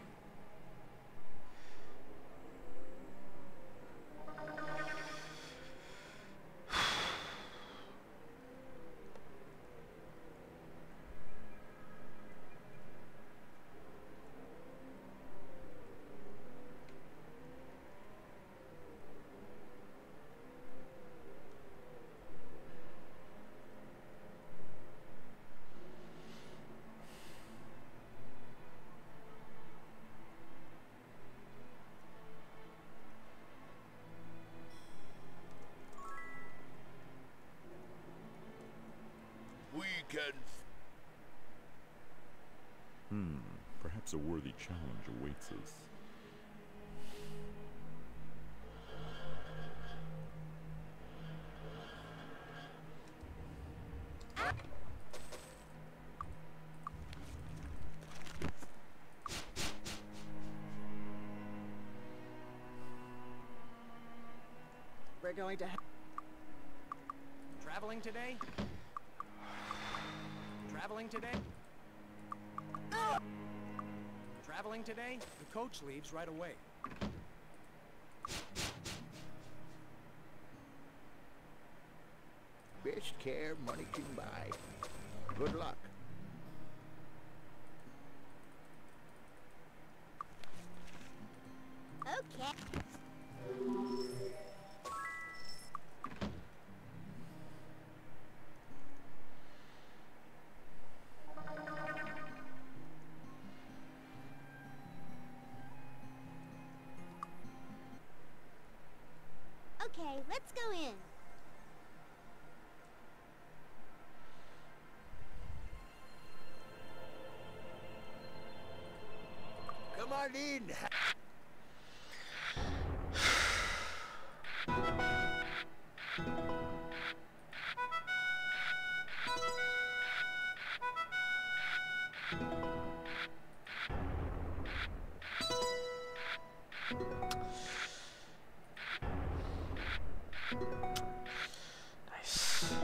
We can. Hmm, perhaps a worthy challenge awaits us. We're going to. Traveling today? Traveling today? Traveling today? The coach leaves right away. Best care money can buy. Good luck. Okay. Okay, let's go in. Come on in. Nice.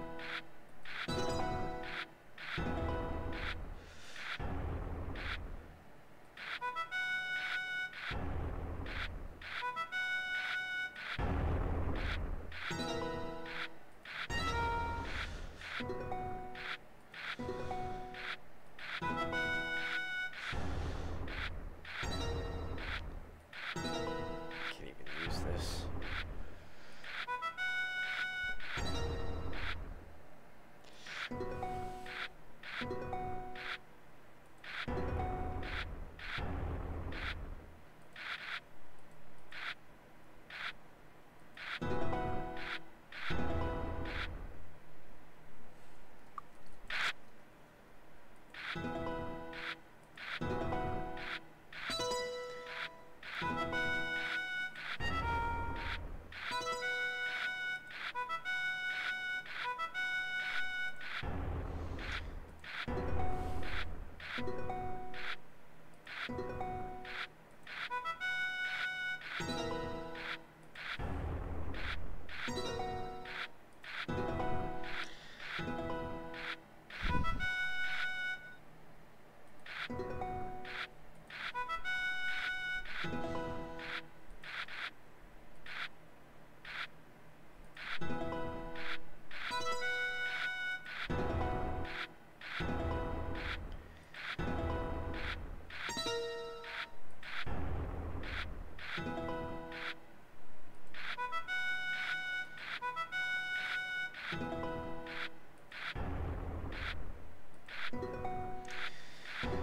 Can't even use this.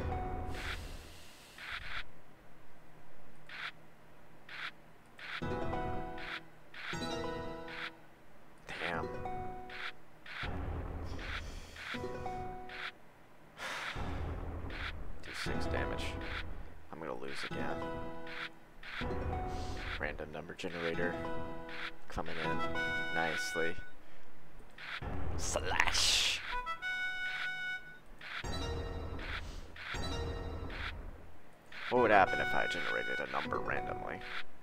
You number generator coming in nicely. Slash. What would happen if I generated a number randomly?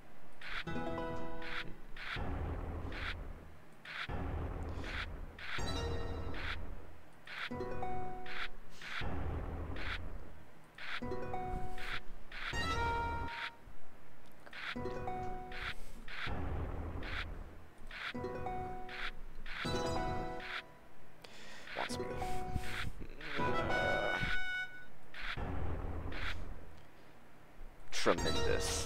Wants me. Uh, tremendous.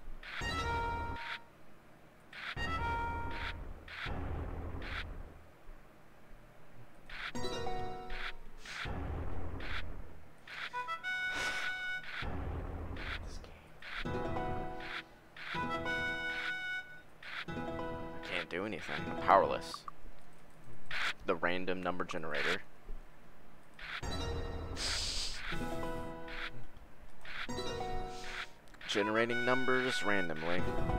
Do anything. I'm powerless. The random number generator. Generating numbers randomly.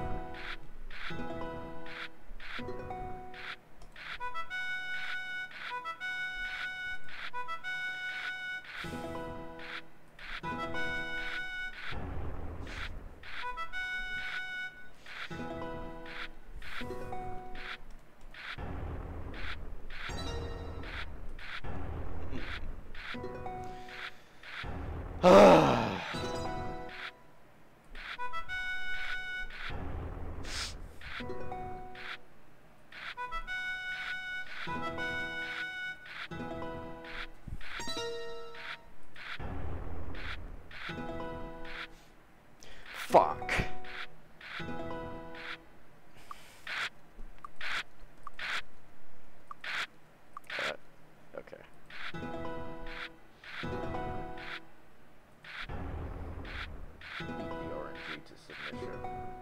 Fuck. Uh, okay. Beat the R N G to submission.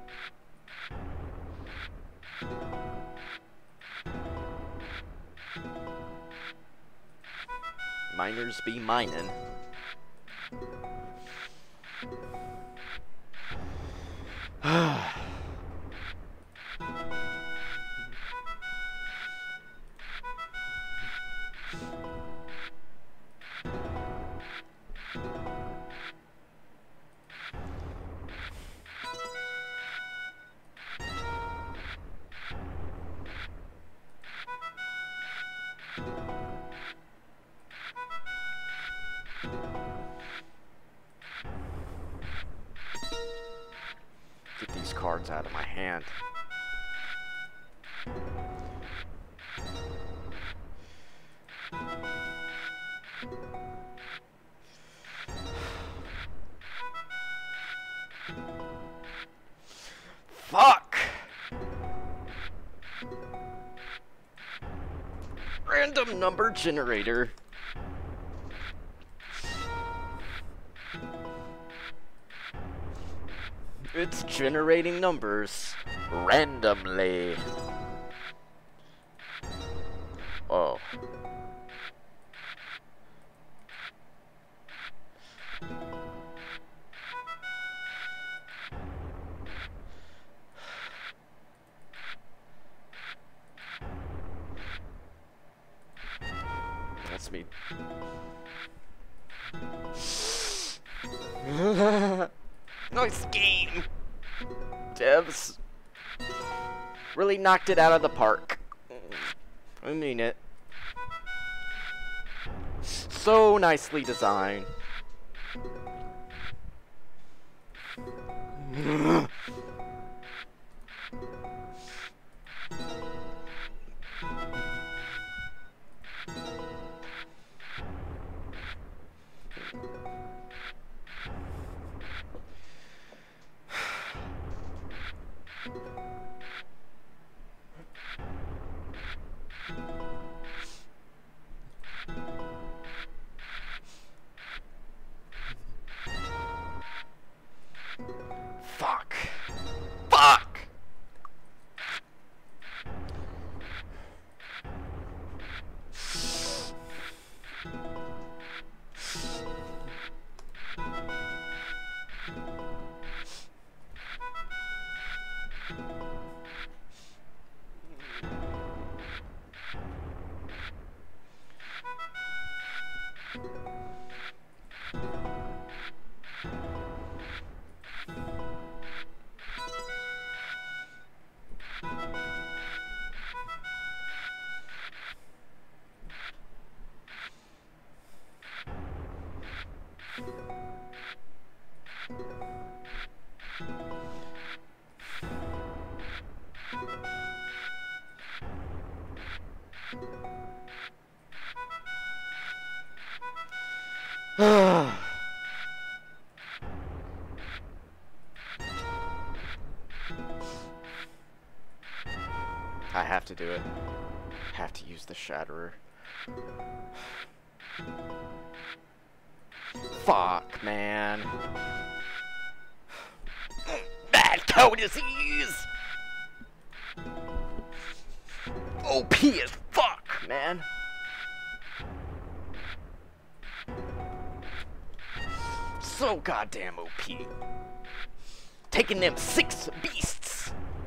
Miners be minin'. Get these cards out of my hand. Fuck! Random number generator. It's generating numbers randomly. Oh. That's me. Nice game! Devs really knocked it out of the park. I mean it. So nicely designed. Fuck. Fuck! I have to do it. Have to use the Shatterer. Fuck, man. Bad cow disease! O P as fuck, man. So goddamn O P. Taking them six beasts.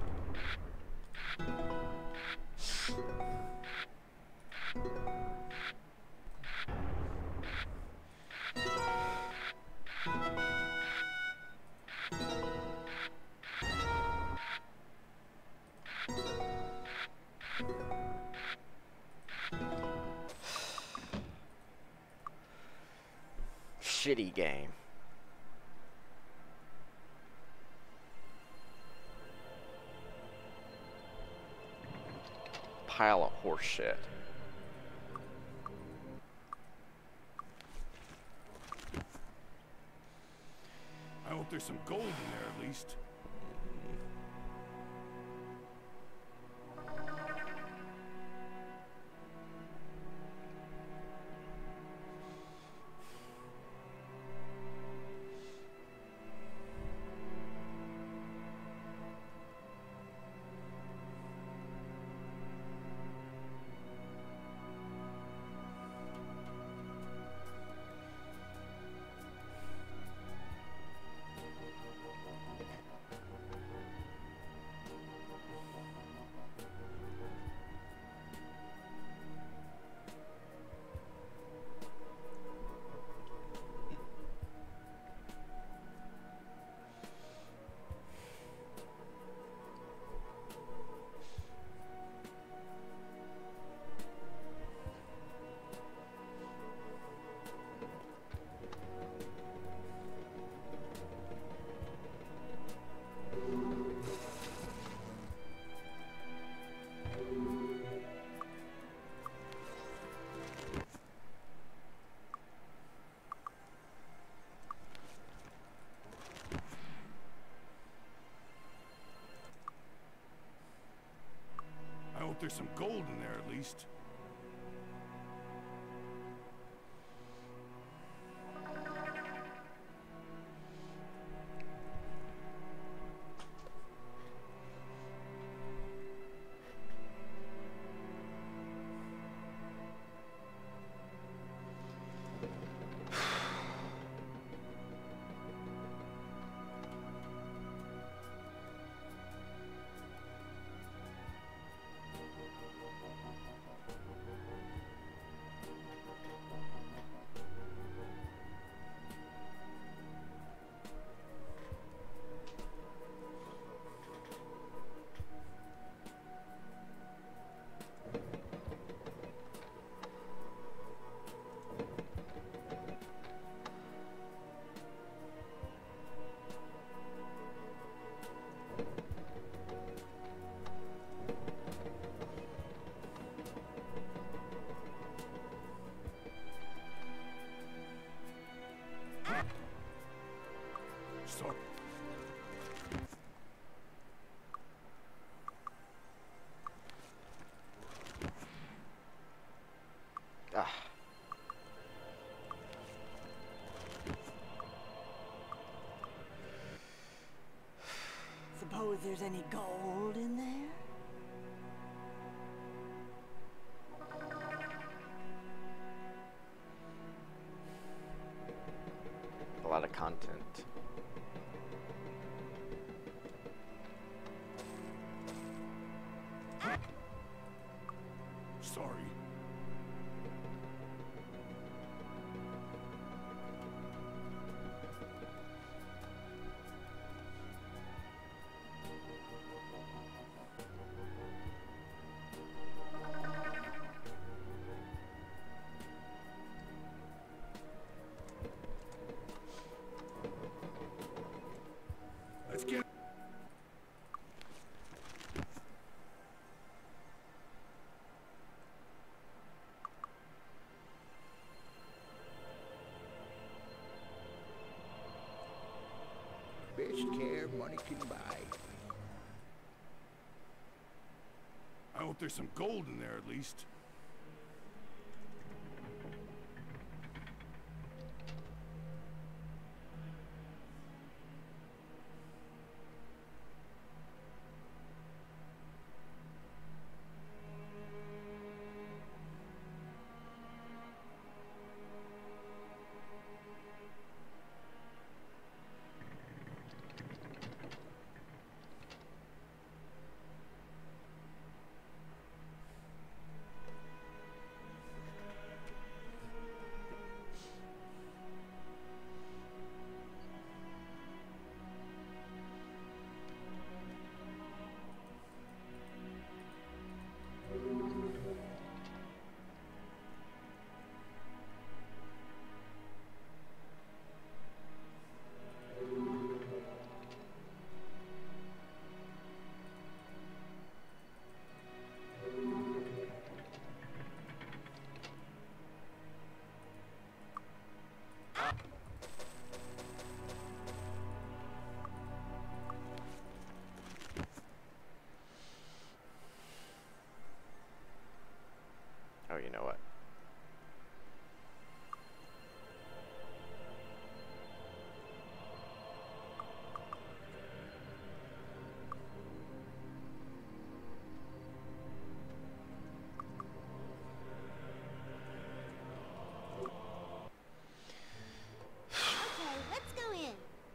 Shitty game. Pile of horse shit. I hope there's some gold in there at least. I hope there's some gold in there at least. So Ah. Suppose there's any gold in there? A lot of content. sorry. Let's get money can buy. I hope there's some gold in there at least. Oh, you know what? Okay, let's go in.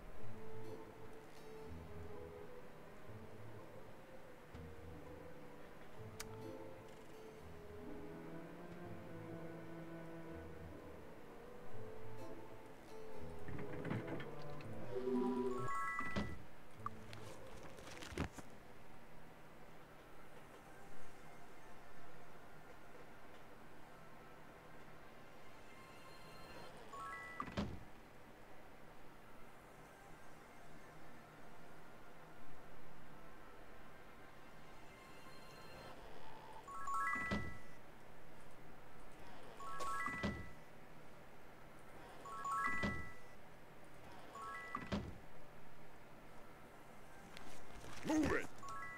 Move it!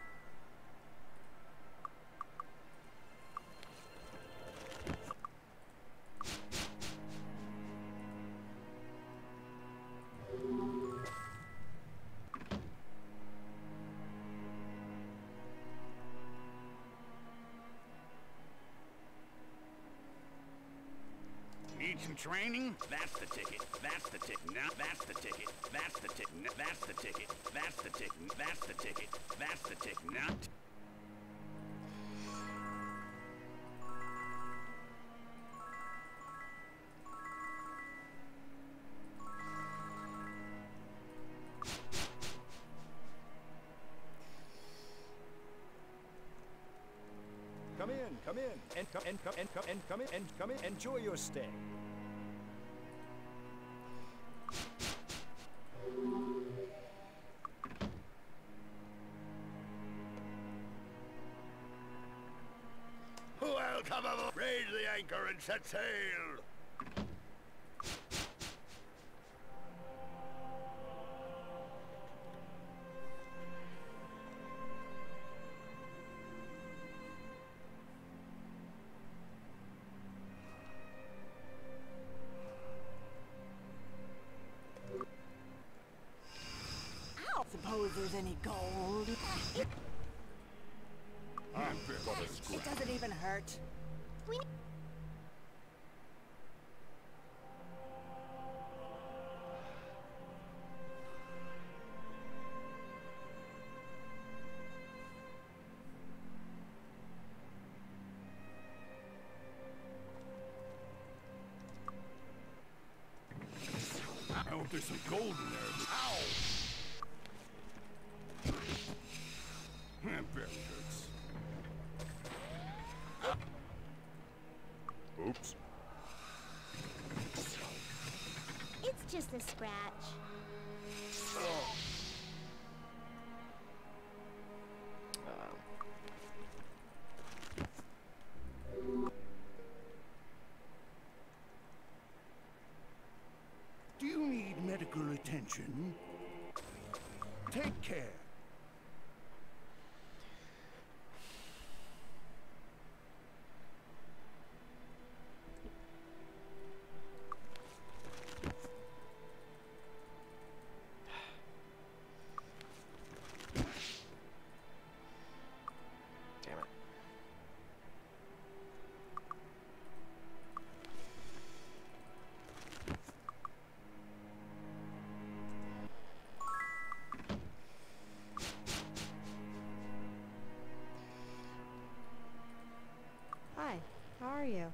Need some training? That's the ticket. That's the ticket. Now that's the ticket. That's the ticket. That's the ticket. That's the ticket. That's the ticket. That's the ticket. Now. Come in, come in, and come and come and come and come in and come in. Enjoy your stay. Welcome aboard! Raise the anchor and set sail! Suppose there's any gold. Ah, what a scrap. It doesn't even hurt. We I hope there's some gold in there. Ow! That barely hurts. Oops. It's just a scratch. Do you need medical attention? Take How are you?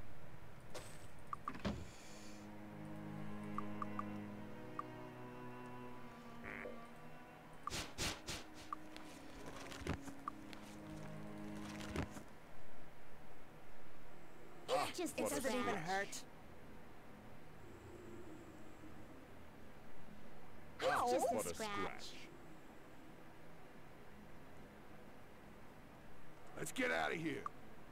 It's just a It doesn't even scratch. hurt. It's just a What a scratch. scratch. Let's get out of here.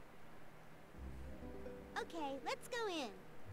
Okay, let's go in.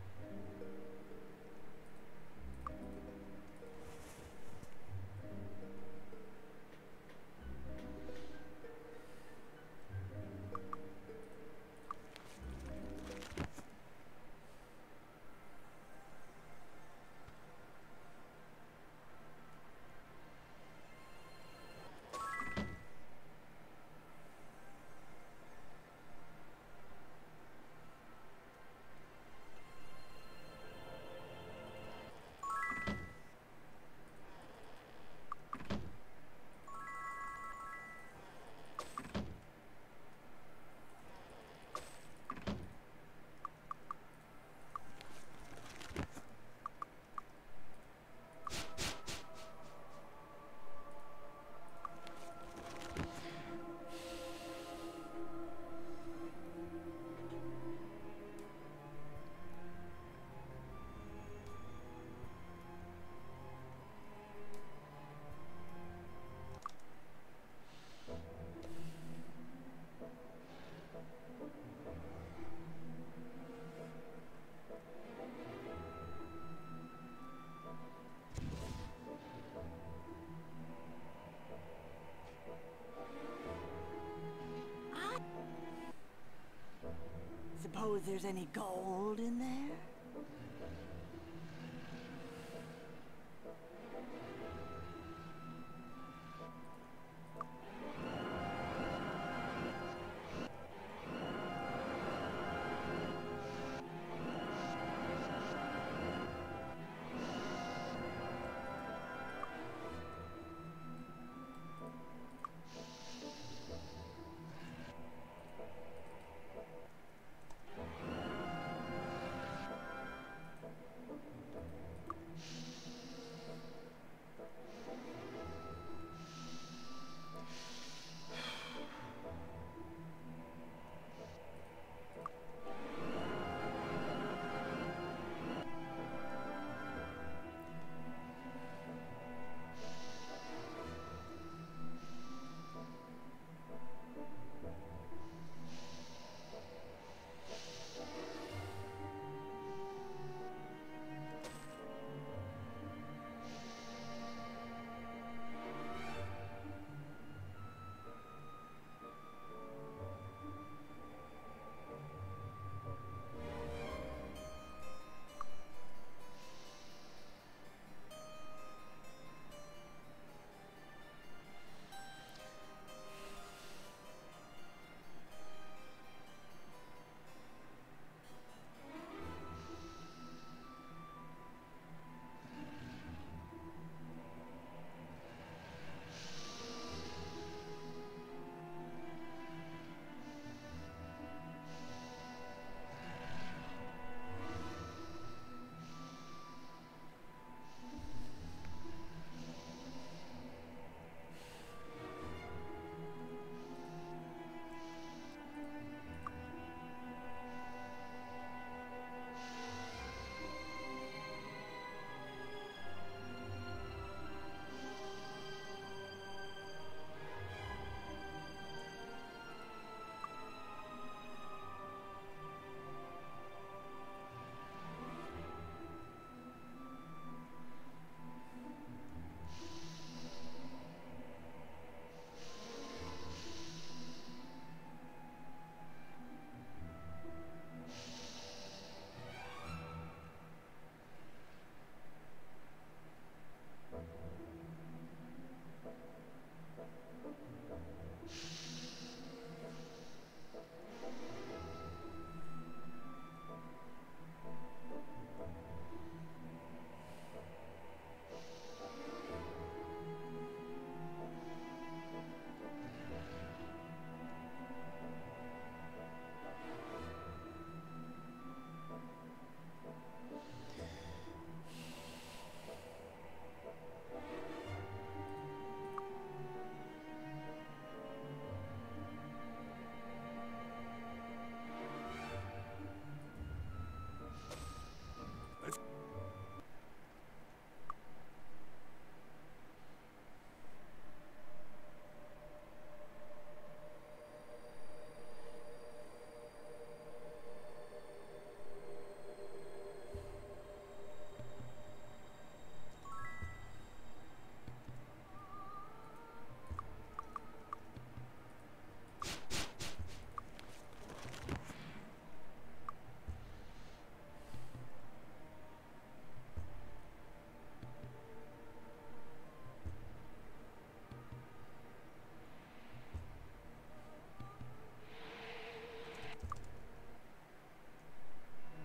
Suppose there's any gold in there?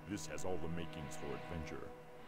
This has all the makings for adventure.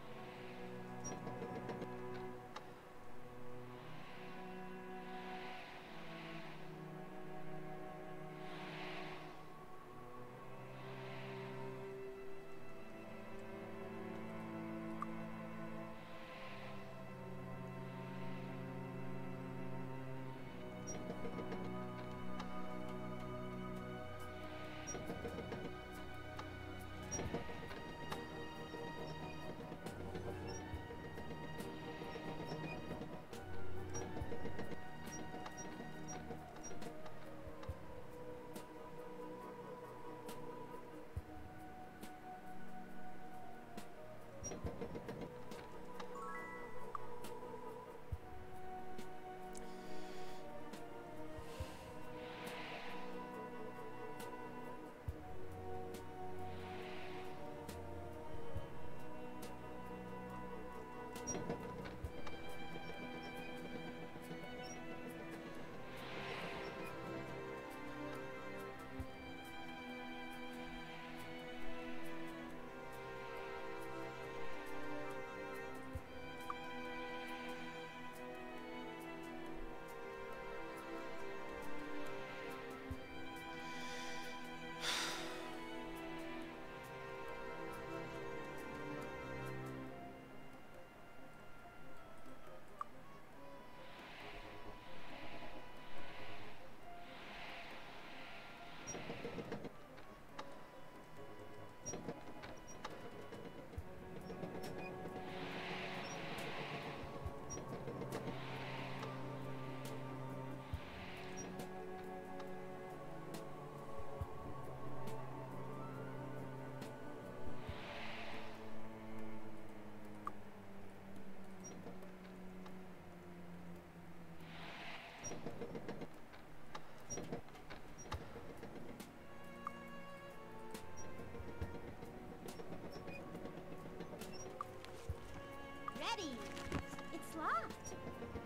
Ready. It's locked.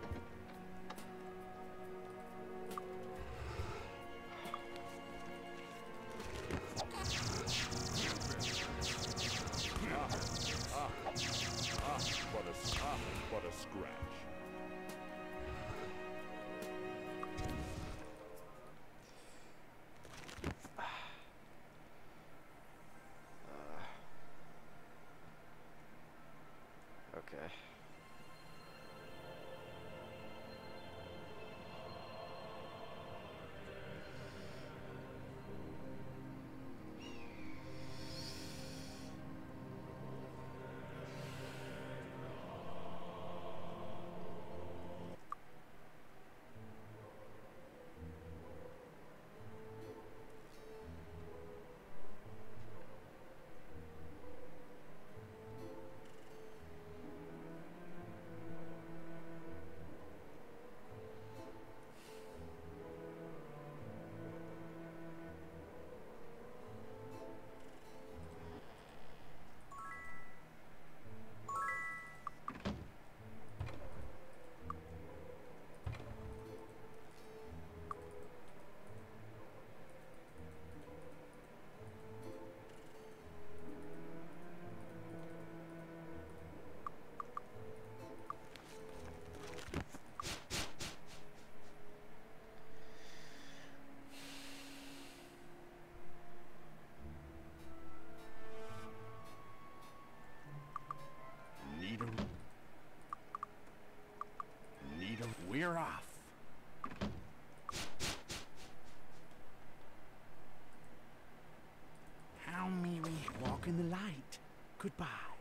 Ah, ah, what a, ah, what a scratch. Okay. We're off. How may we walk in the light? Goodbye.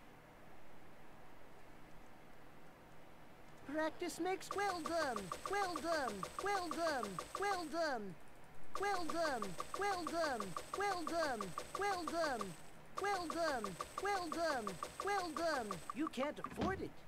Practice makes well done. Well done. Well done. Well done. Well done. Well done. Well done. Well done. Well done. Well done. Well done. You can't afford it.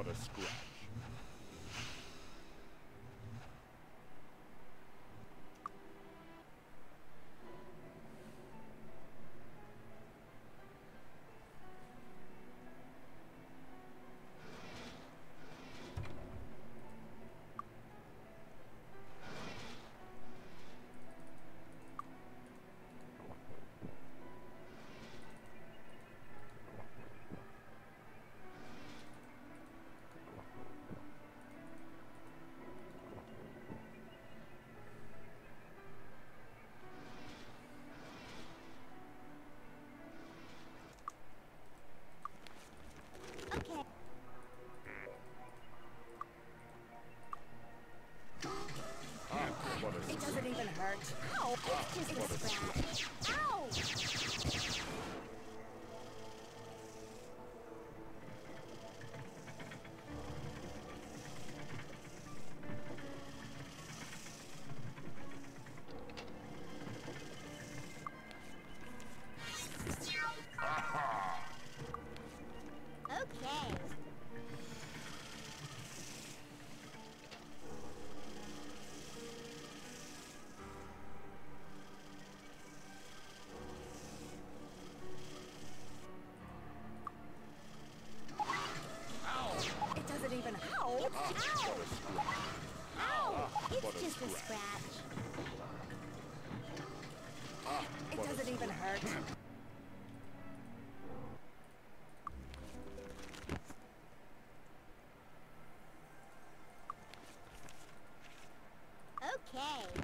but a scratch. Okay. It doesn't even hurt. Ow! It's just a scratch. Ow! Okay. It doesn't even ow! Ow! Ow! It's just a scratch. It doesn't even hurt. Okay.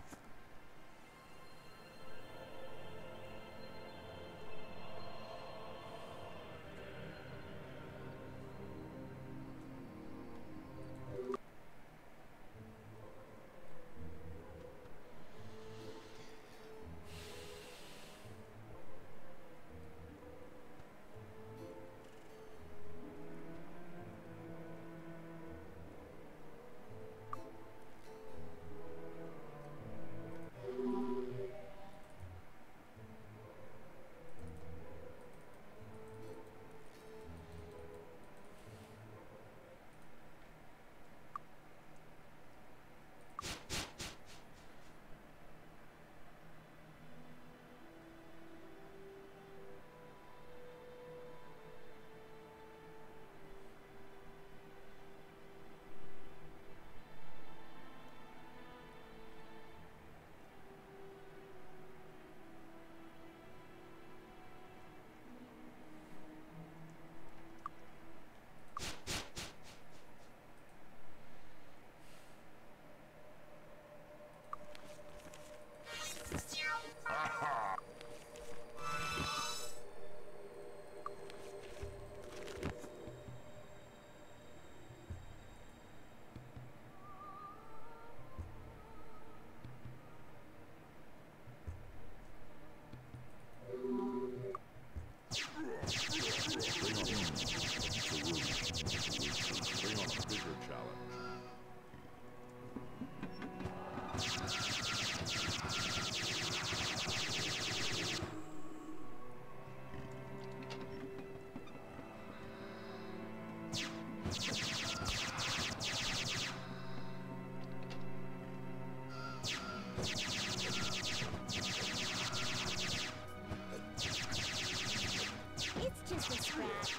It's just a scratch.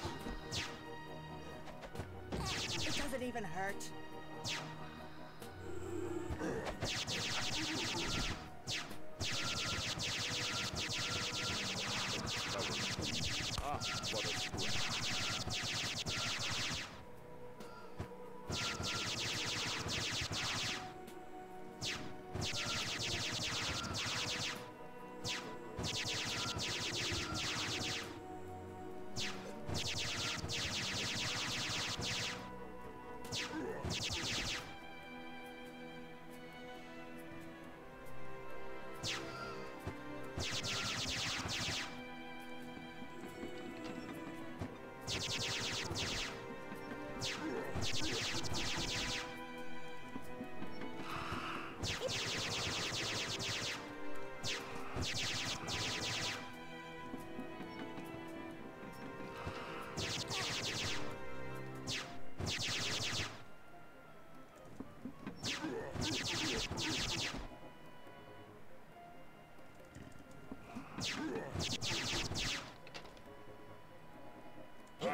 It doesn't even hurt. Ah, what a scratch.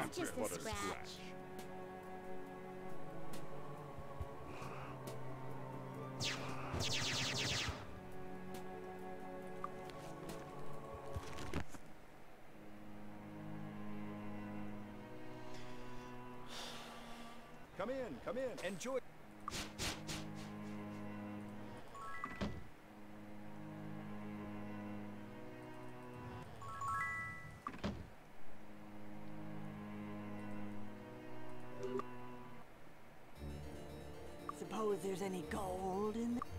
It's just a What a scratch. scratch. Come in, come in, enjoy. Suppose there's any gold in there?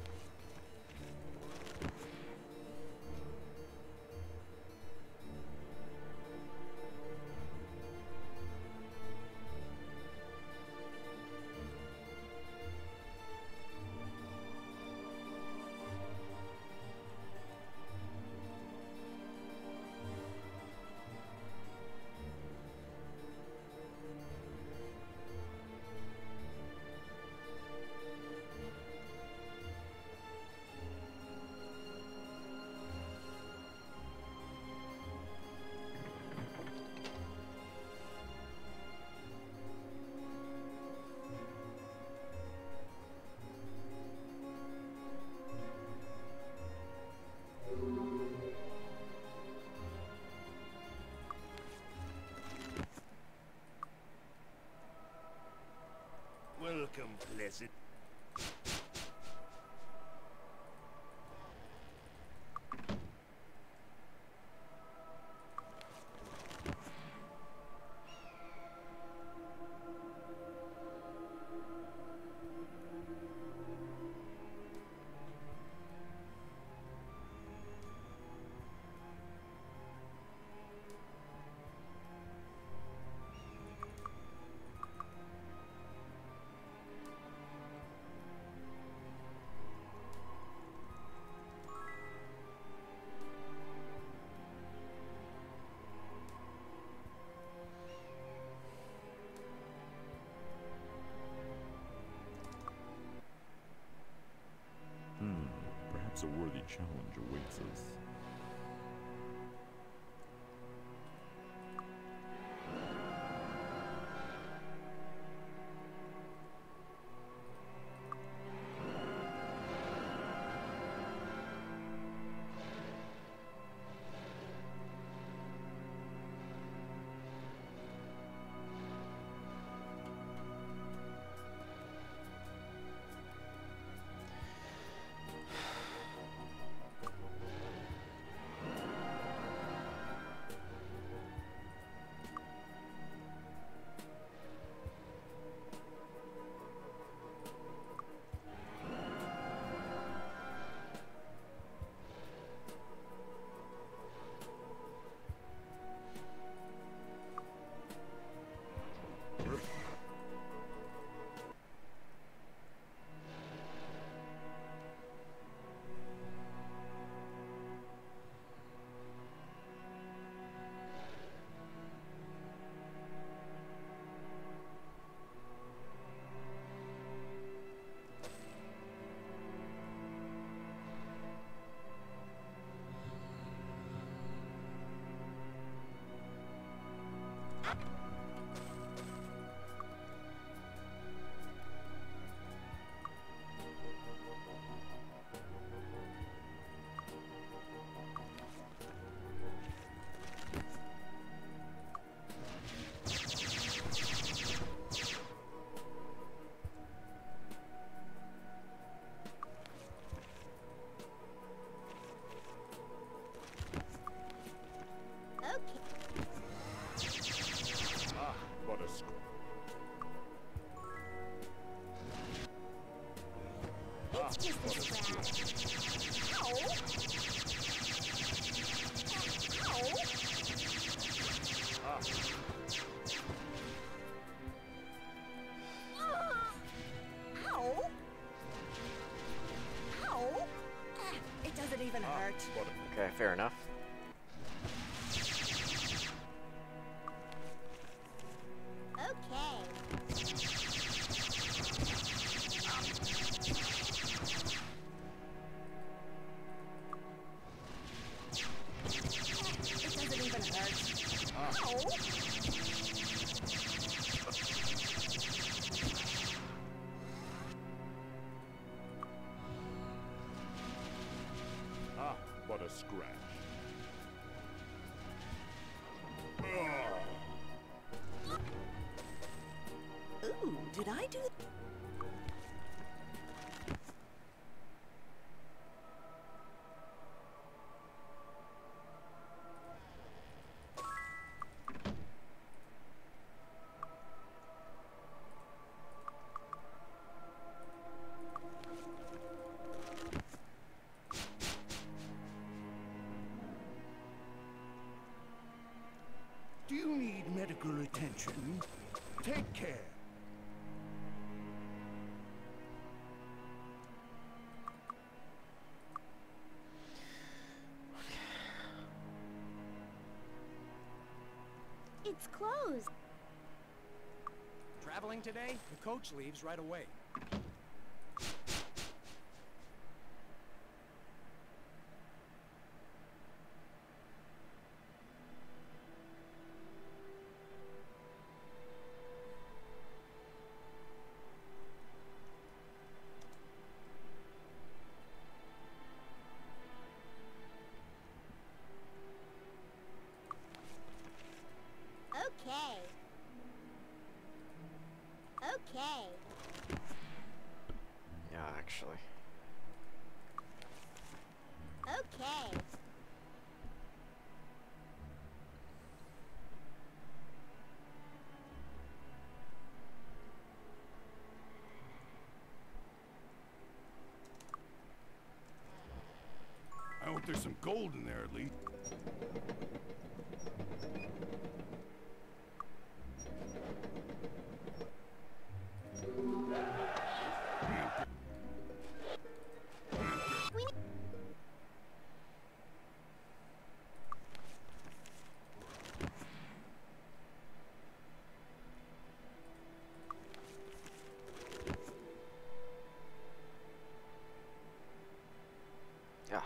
Welcome, Pleasant. Hmm, perhaps a worthy challenge awaits us. Okay, fair enough. do? Do you need medical attention? Take care. It's closed. Traveling today? The coach leaves right away. Okay. Okay. Yeah, actually. Okay. I hope there's some gold in there at least. We Yeah.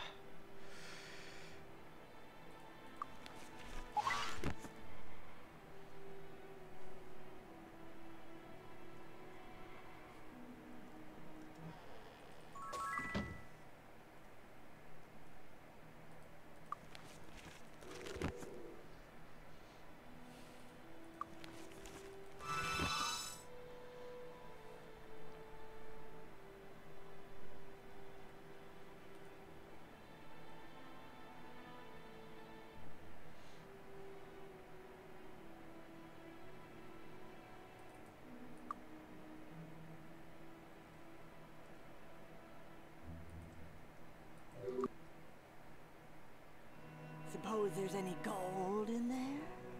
Suppose there's any gold in there?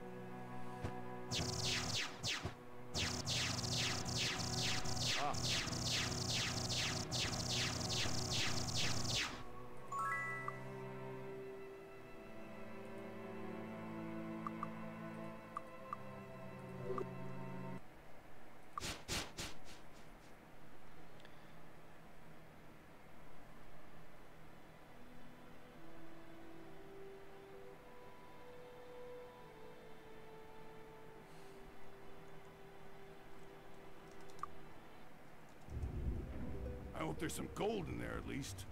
I hope there's some gold in there at least.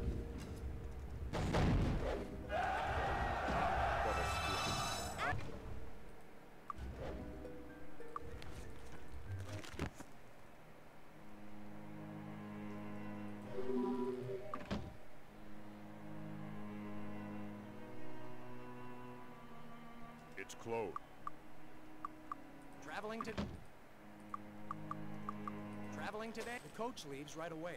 It's closed. Traveling to... Traveling today? The coach leaves right away.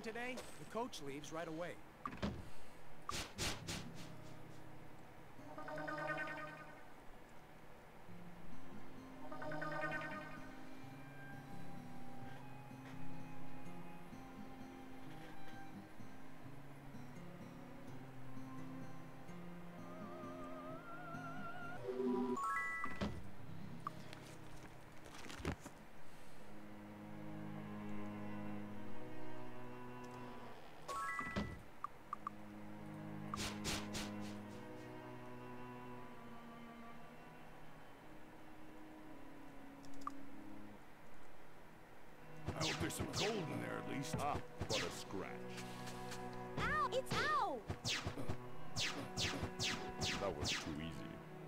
today? The coach leaves right away. I hope there's some gold in there at least. Ah, what a scratch. Ow! It's ow! That was too easy.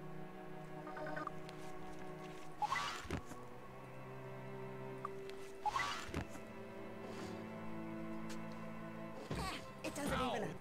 It doesn't Ow. even...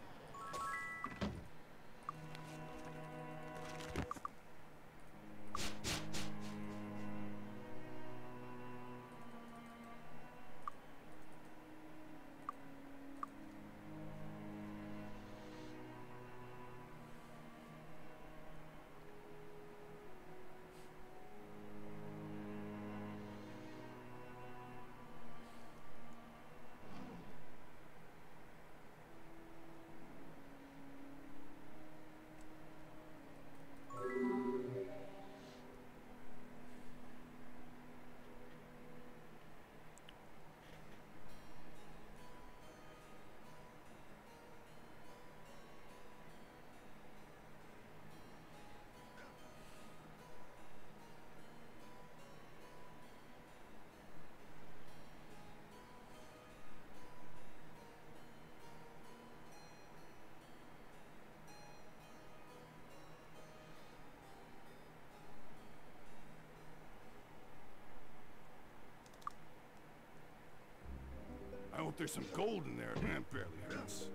I hope there's some gold in there. That barely hurts.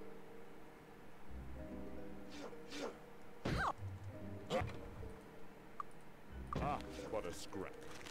Ah, what a scratch.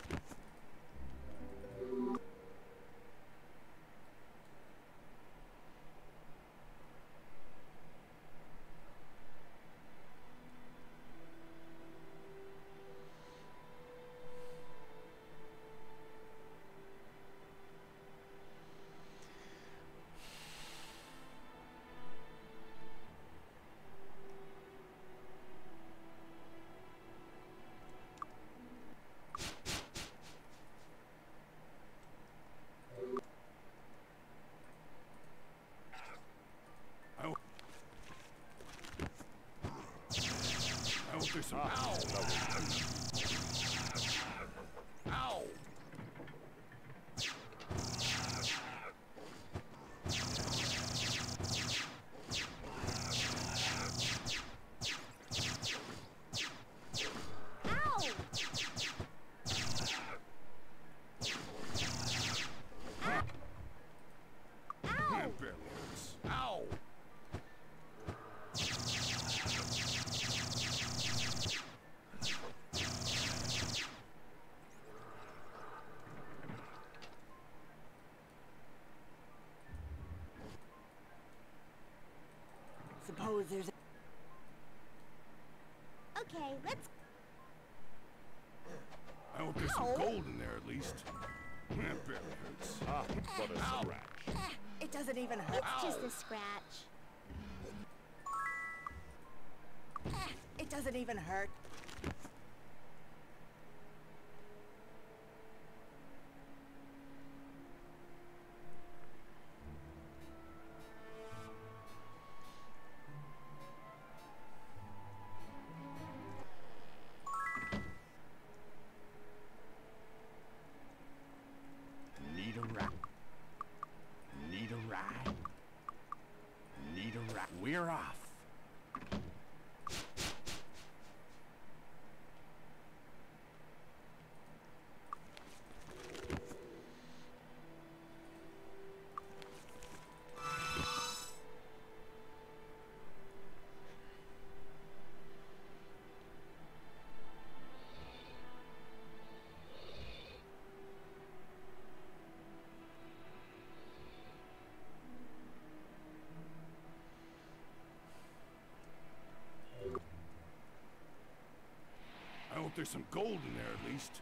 I hope, I hope there's some. Ah, Ow! that was Ow! Ow! Ow! That barely hurts. Ow! Suppose there's... Okay, let's... I hope there's Ow. some gold in there at least. That barely hurts. Ah, what a scratch. It doesn't even hurt. It's just a scratch. It doesn't even hurt. Need a ride. Need a ride. Need a ride. We're off. hope there's some gold in there at least.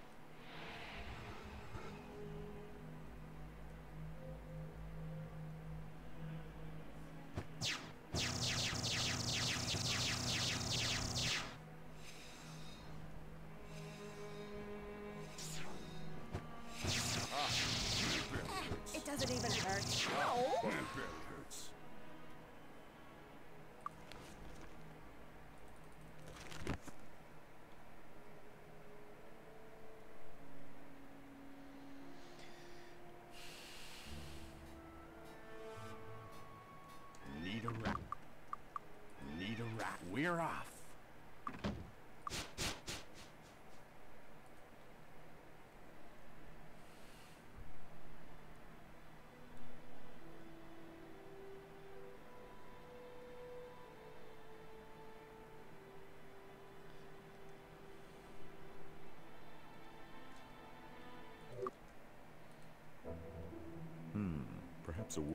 It doesn't even hurt. That barely hurts. Need a rat. Need a rat. We're off. Hmm, perhaps a...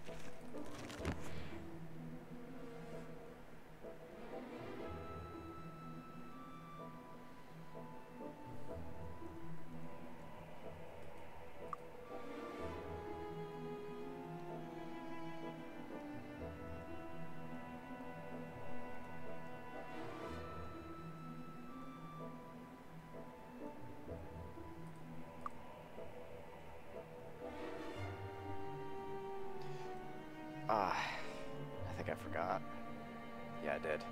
Ah, I think I forgot. Yeah, I did.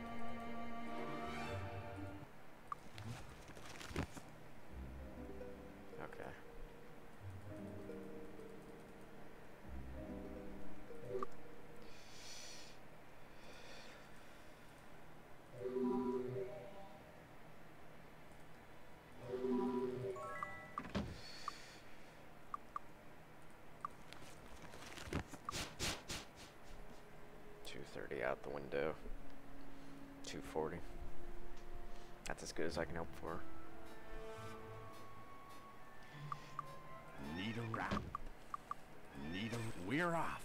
Okay. two thirty out the window. two forty. That's as good as I can hope for. Need a rat. Need a... We're off.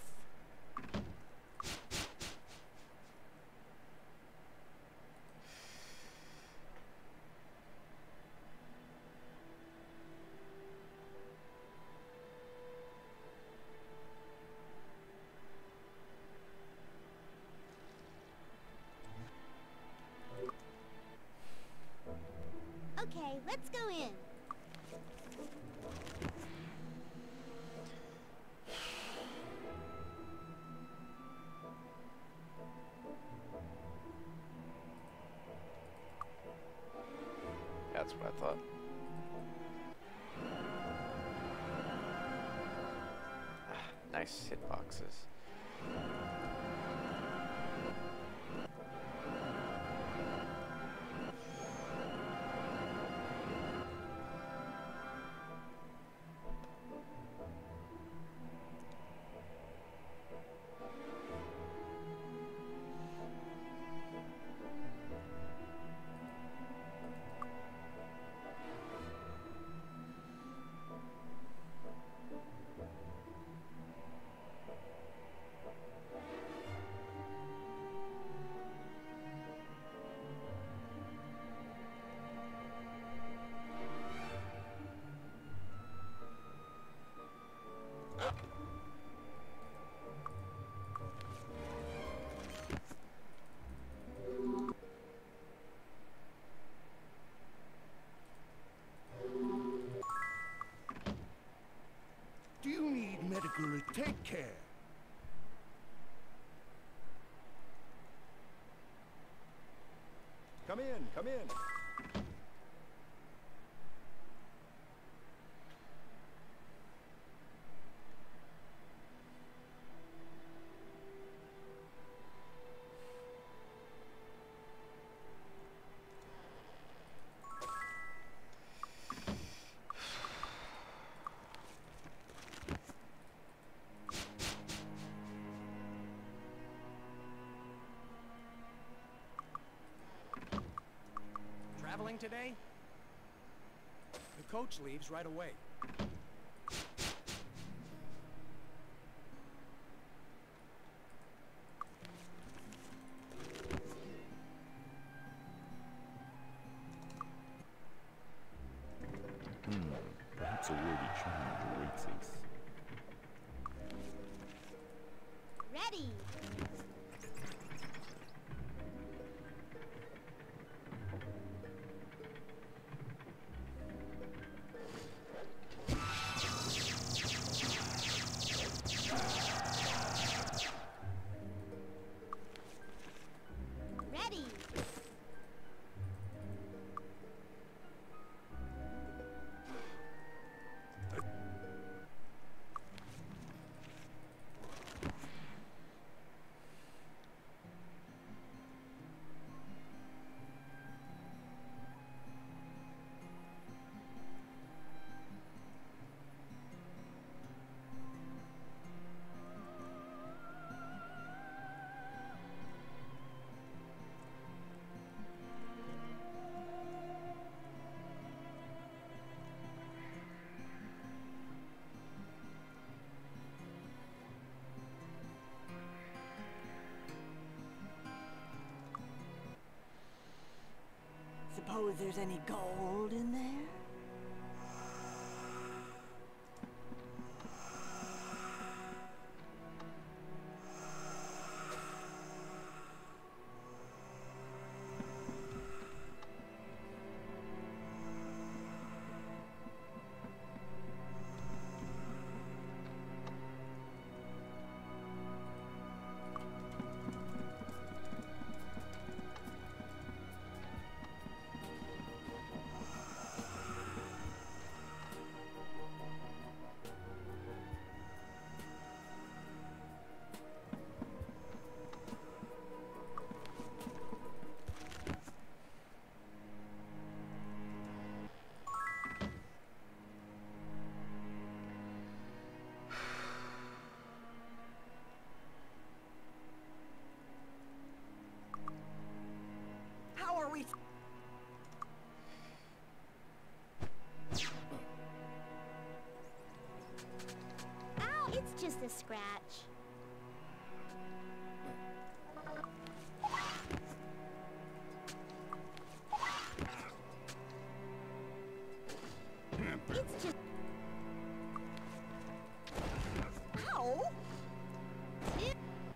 Okay, let's go in. That's what I thought. Ah, nice hitboxes. Do you need medical... Take care. Come in, come in. Traveling today? The coach leaves right away. suppose there's any gold in there? How are we? Ow, it's just a scratch. It's just... Ow! It...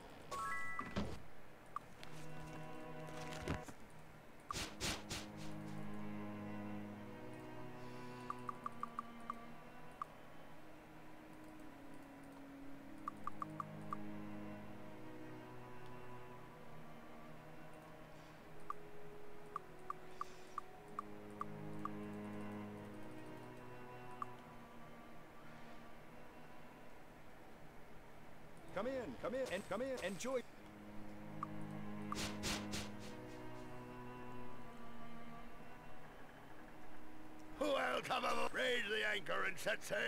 Come in, come in, and come in. Enjoy. Welcome aboard. Raise the anchor and set sail.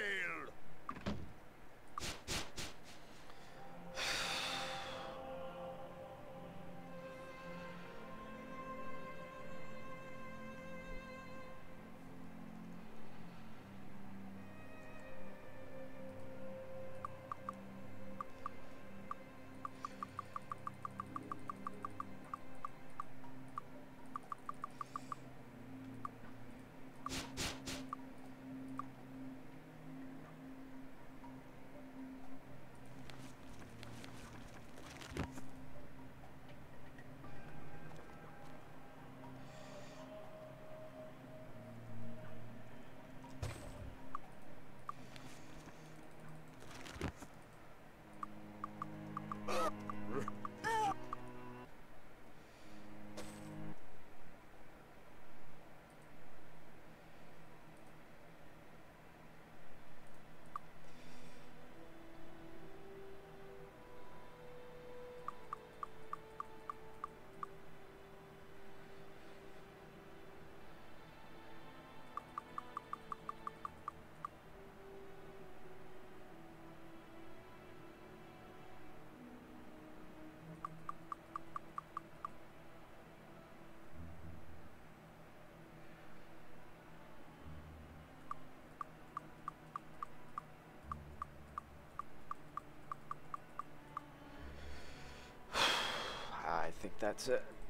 I think that's it.